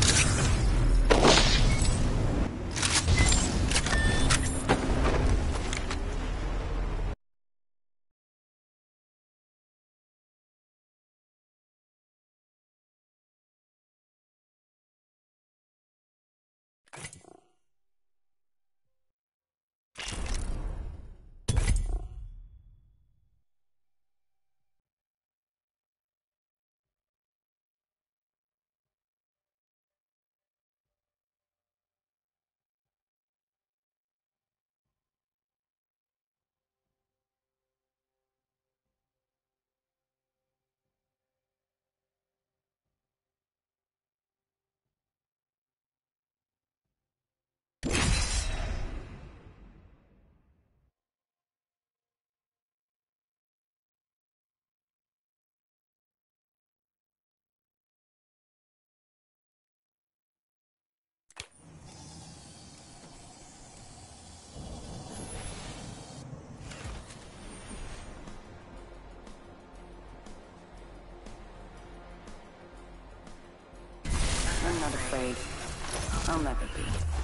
I'm not afraid. I'll never be.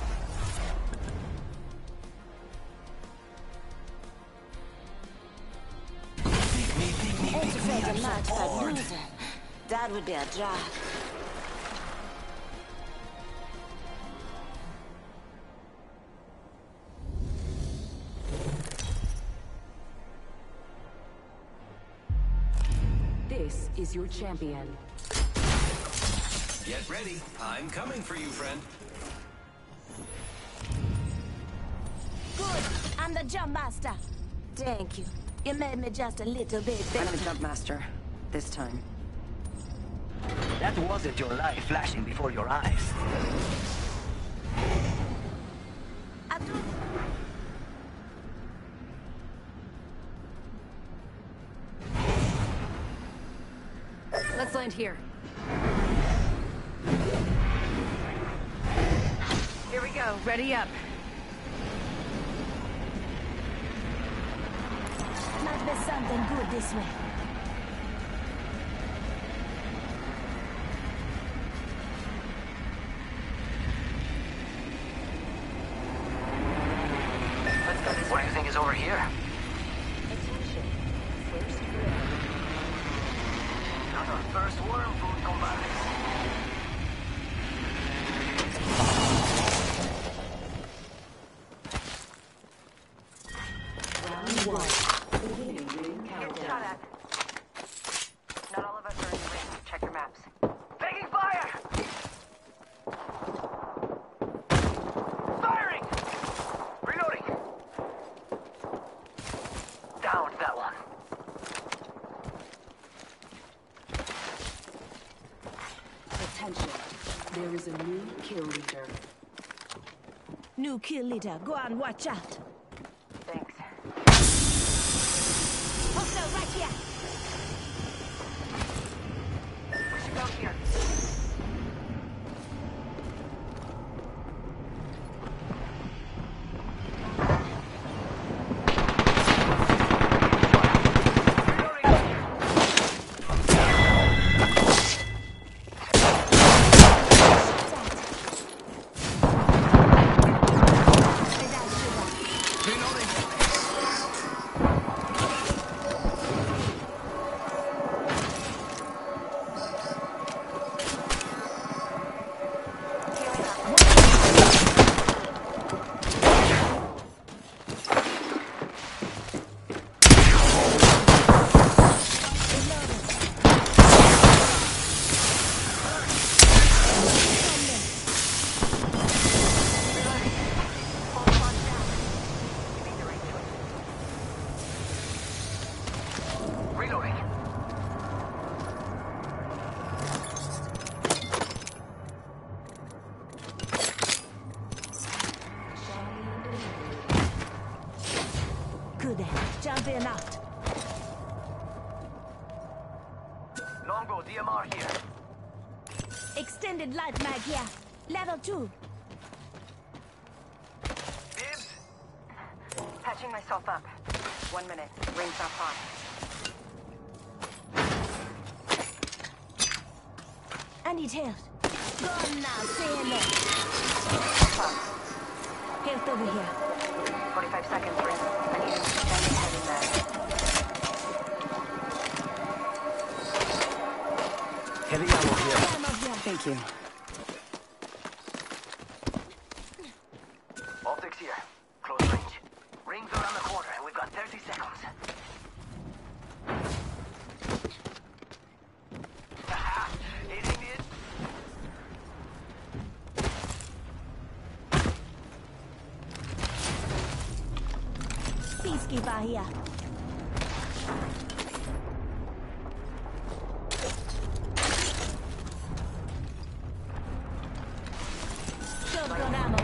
That would be a drag. This is your champion. Get ready. I'm coming for you, friend. Good. I'm the jump master. Thank you. You made me just a little bit I'm better. the jump master. This time. That wasn't your life flashing before your eyes. I told Let's land here. Here we go. Ready up. might be something good this way. What do you think is over here? Not our first worm food combat. Round one. Beginning ring countdown. Not all of us are in the ring. Check your maps. Taking fire! Firing! Reloading! Downed that one. Attention. There is a new kill leader. New kill leader. Go on, watch out. Thanks. Hostile right here. We should go here. Reloading. Good. Jump in out. Longbow DMR here. Extended light mag here. Level 2. Dibs. Patching myself up. 1 minute. Ring's not far. I need help. Go on now, say hello. Help over here. 45 seconds, Ring. I need an extended heavy mag. Heavy ammo here. Ammo here. Thank you. Optics here. Close range. Rings around the corner, and we've got 30 seconds. Hitting it. Peacekeeper here. Shotgun ammo.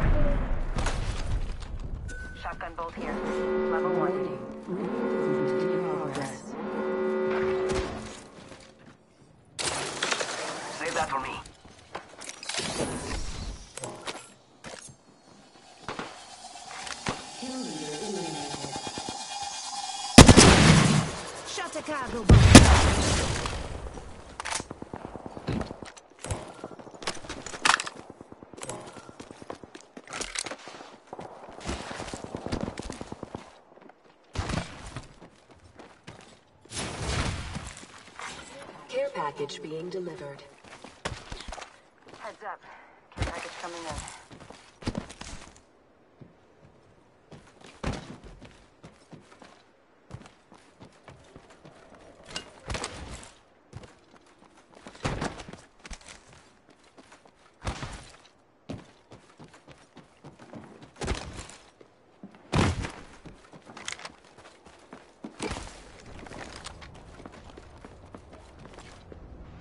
Shotgun bolt here. Level 1. Movement in progress. Save that for me. Kill leader eliminated. Shot a cargo bomb. Care package being delivered. Heads up. Care package coming in.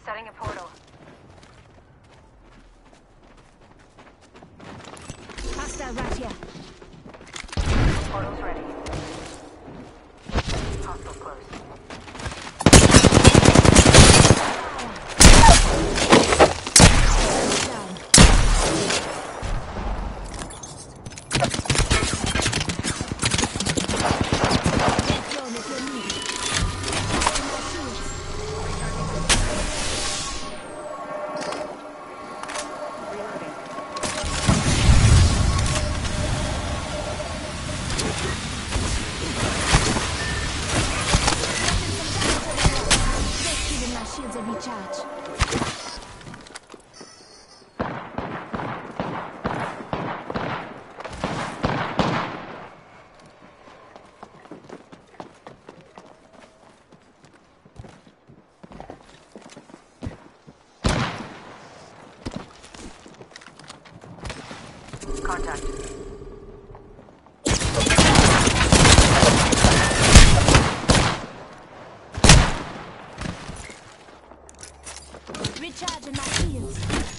Setting a portal. Hostile right here. Portal's ready. Hostile close. Shields are recharged. Contact. Recharging my shields.